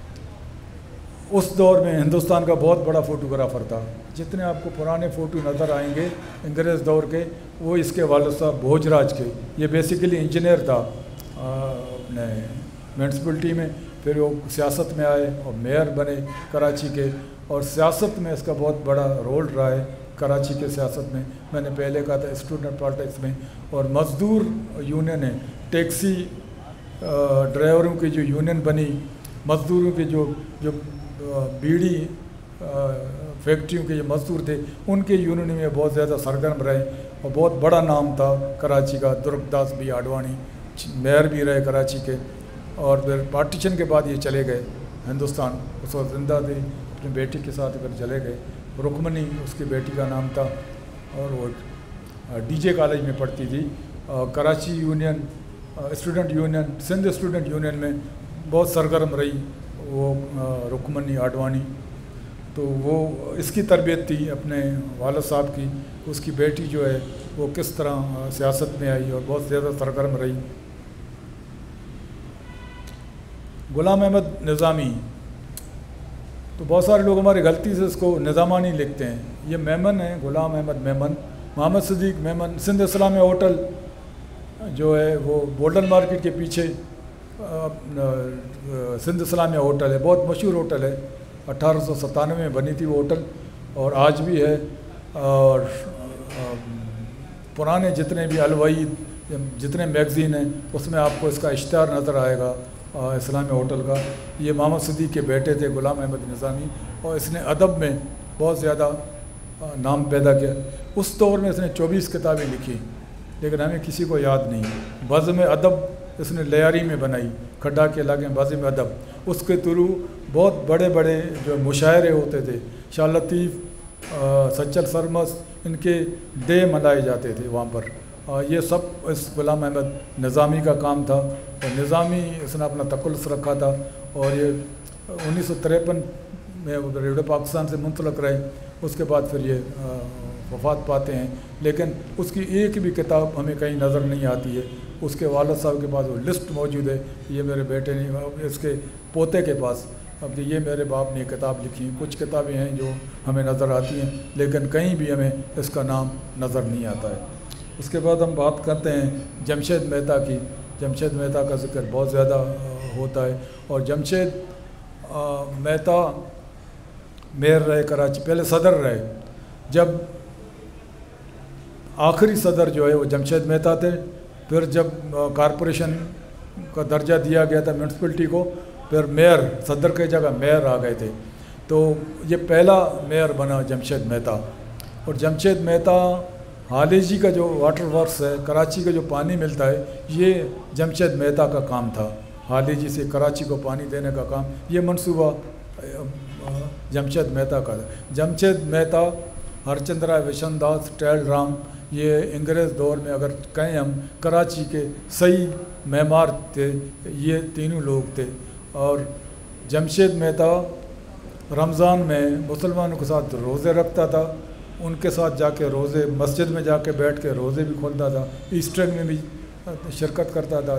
उस दौर में हिंदुस्तान का बहुत बड़ा फ़ोटोग्राफ़र था। जितने आपको पुराने फ़ोटो नज़र आएंगे अंग्रेज़ दौर के, वो इसके वालिद साहब भोजराज के। ये बेसिकली इंजीनियर था अपने म्यूनसिपलिटी में, फिर वो सियासत में आए और मेयर बने कराची के, और सियासत में इसका बहुत बड़ा रोल रहा है कराची के सियासत में। मैंने पहले कहा था स्टूडेंट पॉलिटिक्स में, और मज़दूर यूनियन है, टैक्सी ड्राइवरों की जो यूनियन बनी, मज़दूरों की जो जो बीड़ी फैक्ट्रियों के जो मज़दूर थे, उनके यूनियन में बहुत ज़्यादा सरगर्म रहे, और बहुत बड़ा नाम था कराची का। दुर्गदास बी आडवाणी मेयर भी रहे कराची के, और फिर पार्टीशन के बाद ये चले गए हिंदुस्तान, उस वक्त जिंदा थे, अपनी बेटी के साथ फिर चले गए। रुकमनी उसकी बेटी का नाम था, और वो डीजे कॉलेज में पढ़ती थी। Karachi union, student union, Sindh student union में बहुत सरगर्म रही वो रुकमनी आडवाणी। तो वो इसकी तरबियत थी अपने वालिद साहब की, उसकी बेटी जो है वो किस तरह सियासत में आई और बहुत ज़्यादा सरगर्म रही। गुलाम अहमद निज़ामी, तो बहुत सारे लोग हमारी गलती से इसको निज़ामानी लिखते हैं, ये मेमन है, गुलाम अहमद मेमन। मोहम्मद सिद्दीक मेमन, सिंध इस्लामिया होटल जो है वो बोल्डन मार्केट के पीछे सिंध इस्लामिया होटल है, बहुत मशहूर होटल है, अठारह सौ सतानवे में बनी थी वो होटल, और आज भी है। और पुराने जितने भी अलवई जितने मैगज़ीन हैं उसमें आपको इसका इश्तिहार नज़र आएगा इस्लामिया होटल का। ये मोहम्मद सिद्दीक के बेटे थे गुलाम अहमद निज़ामी, और इसने अदब में बहुत ज़्यादा नाम पैदा किया। उस दौर में इसने चौबीस किताबें लिखी, लेकिन हमें किसी को याद नहीं। बज़्म अदब इसने लियारी में बनाई, खड्डा के इलाके में बज़्म अदब। उसके थ्रू बहुत बड़े बड़े जो मुशायरे होते थे, शाह लतीफ़, सज्जल सरमस, इनके डे मनाए जाते थे वहाँ पर। ये सब इस गुलाम अहमद निज़ामी का काम था, और निज़ामी इसने अपना तकुल्स रखा था, और ये उन्नीस सौ तिरपन में रेडियो पाकिस्तान से मुंसलिक रहे। उसके बाद फिर ये वफ़ात पाते हैं, लेकिन उसकी एक भी किताब हमें कहीं नज़र नहीं आती है। उसके वालिद साहब के पास वो लिस्ट मौजूद है, ये मेरे बेटे ने, इसके पोते के पास, अब ये मेरे बाप ने किताब लिखी। कुछ किताबें हैं जो हमें नज़र आती हैं, लेकिन कहीं भी हमें इसका नाम नज़र नहीं आता है। उसके बाद हम बात करते हैं जमशेद मेहता की। जमशेद मेहता का जिक्र बहुत ज़्यादा होता है, और जमशेद मेहता मेयर रहे कराची, पहले सदर रहे। जब आखिरी सदर जो है वो जमशेद मेहता थे, फिर जब कॉरपोरेशन का दर्जा दिया गया था म्यूनसिपलिटी को, फिर मेयर, सदर के जगह मेयर आ गए थे। तो ये पहला मेयर बना जमशेद मेहता। और जमशेद मेहता हालेजी का जो वाटर वर्क्स है, कराची का जो पानी मिलता है, ये जमशेद मेहता का काम था। हाली जी से कराची को पानी देने का काम, ये मंसूबा जमशेद मेहता का था। जमशेद मेहता, हरचंद राय, विशन दास, टैल राम, ये अंग्रेज़ दौर में अगर कहें हम कराची के सही मेमार थे, ये तीनों लोग थे। और जमशेद मेहता रमज़ान में मुसलमानों के साथ रोज़े रखता था, उनके साथ जाके रोज़े मस्जिद में जाके बैठ के रोज़े भी खोलता था, ईस्टर में भी शिरकत करता था,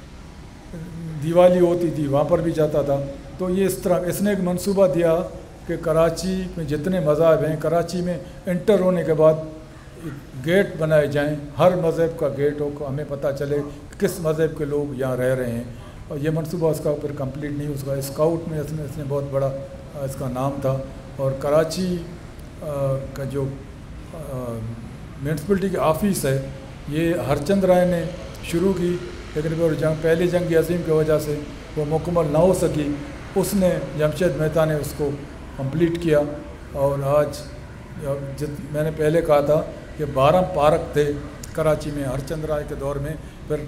दिवाली होती थी वहाँ पर भी जाता था। तो ये इस तरह इसने एक मंसूबा दिया कि कराची में जितने मज़ाहब हैं, कराची में इंटर होने के बाद गेट बनाए जाएं, हर मज़हब का गेट हो, हमें पता चले किस मज़हब के लोग यहाँ रह रहे हैं। और ये मंसूबा उसका फिर कंप्लीट नहीं, उसका स्काउट में इसने इसने बहुत बड़ा इसका नाम था। और कराची का जो म्यूनसिपलिटी की ऑफिस है, ये हरचंद राय ने शुरू की, लेकिन वो जंग पहली जंग अज़ीम की वजह से वो मुकम्मल ना हो सकी। उसने जमशेद मेहता ने उसको कंप्लीट किया। और आज जित मैंने पहले कहा था कि बारह पार्क थे कराची में हरचंद राय के दौर में, फिर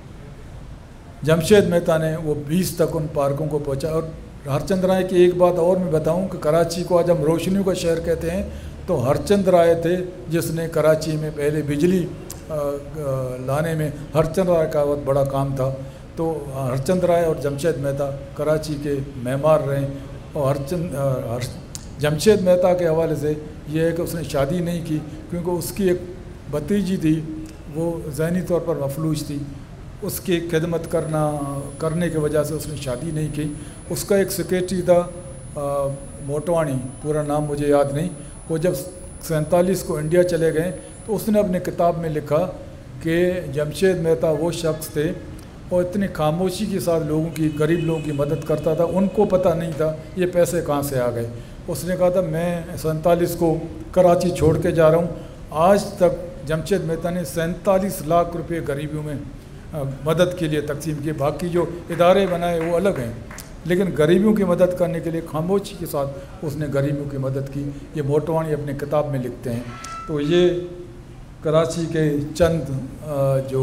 जमशेद मेहता ने वो बीस तक उन पार्कों को पहुंचा। और हरचंद राय की एक बात और मैं बताऊं कि कराची को आज हम रोशनियों का शहर कहते हैं, तो हरचंद राय थे जिसने कराची में पहले बिजली आ, आ, लाने में हरचंद राय का बहुत बड़ा काम था। तो हरचंद राय और जमशेद मेहता कराची के मेमार रहे। और हरचंद हर जमशेद मेहता के हवाले से ये है कि उसने शादी नहीं की, क्योंकि उसकी एक भतीजी थी, वो ज़हनी तौर पर मफलूज थी, उसकी खिदमत करना करने की वजह से उसने शादी नहीं की। उसका एक सेक्रेटरी था मोटवानी, पूरा नाम मुझे याद नहीं, वो जब सैंतालीस को इंडिया चले गए तो उसने अपने किताब में लिखा कि जमशेद मेहता वो शख्स थे और इतनी खामोशी के साथ लोगों की, गरीब लोगों की मदद करता था, उनको पता नहीं था ये पैसे कहाँ से आ गए। उसने कहा था मैं सैंतालीस को कराची छोड़ के जा रहा हूँ, आज तक जमशेद मेहता ने सैंतालीस लाख रुपए गरीबियों में मदद के लिए तकसीम किए। बाकी जो इदारे बनाए वो अलग हैं, लेकिन गरीबियों की मदद करने के लिए खामोशी के साथ उसने गरीबियों की मदद की। ये मोटवानी अपने किताब में लिखते हैं। तो ये कराची के चंद जो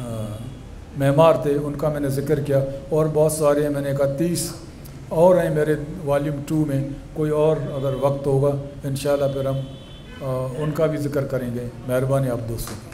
मेमार थे उनका मैंने ज़िक्र किया, और बहुत सारे मैंने कहा तीस और हैं मेरे वॉल्यूम टू में, कोई और अगर वक्त होगा इंशाल्लाह फिर हम उनका भी ज़िक्र करेंगे। मेहरबानी आप दोस्तों।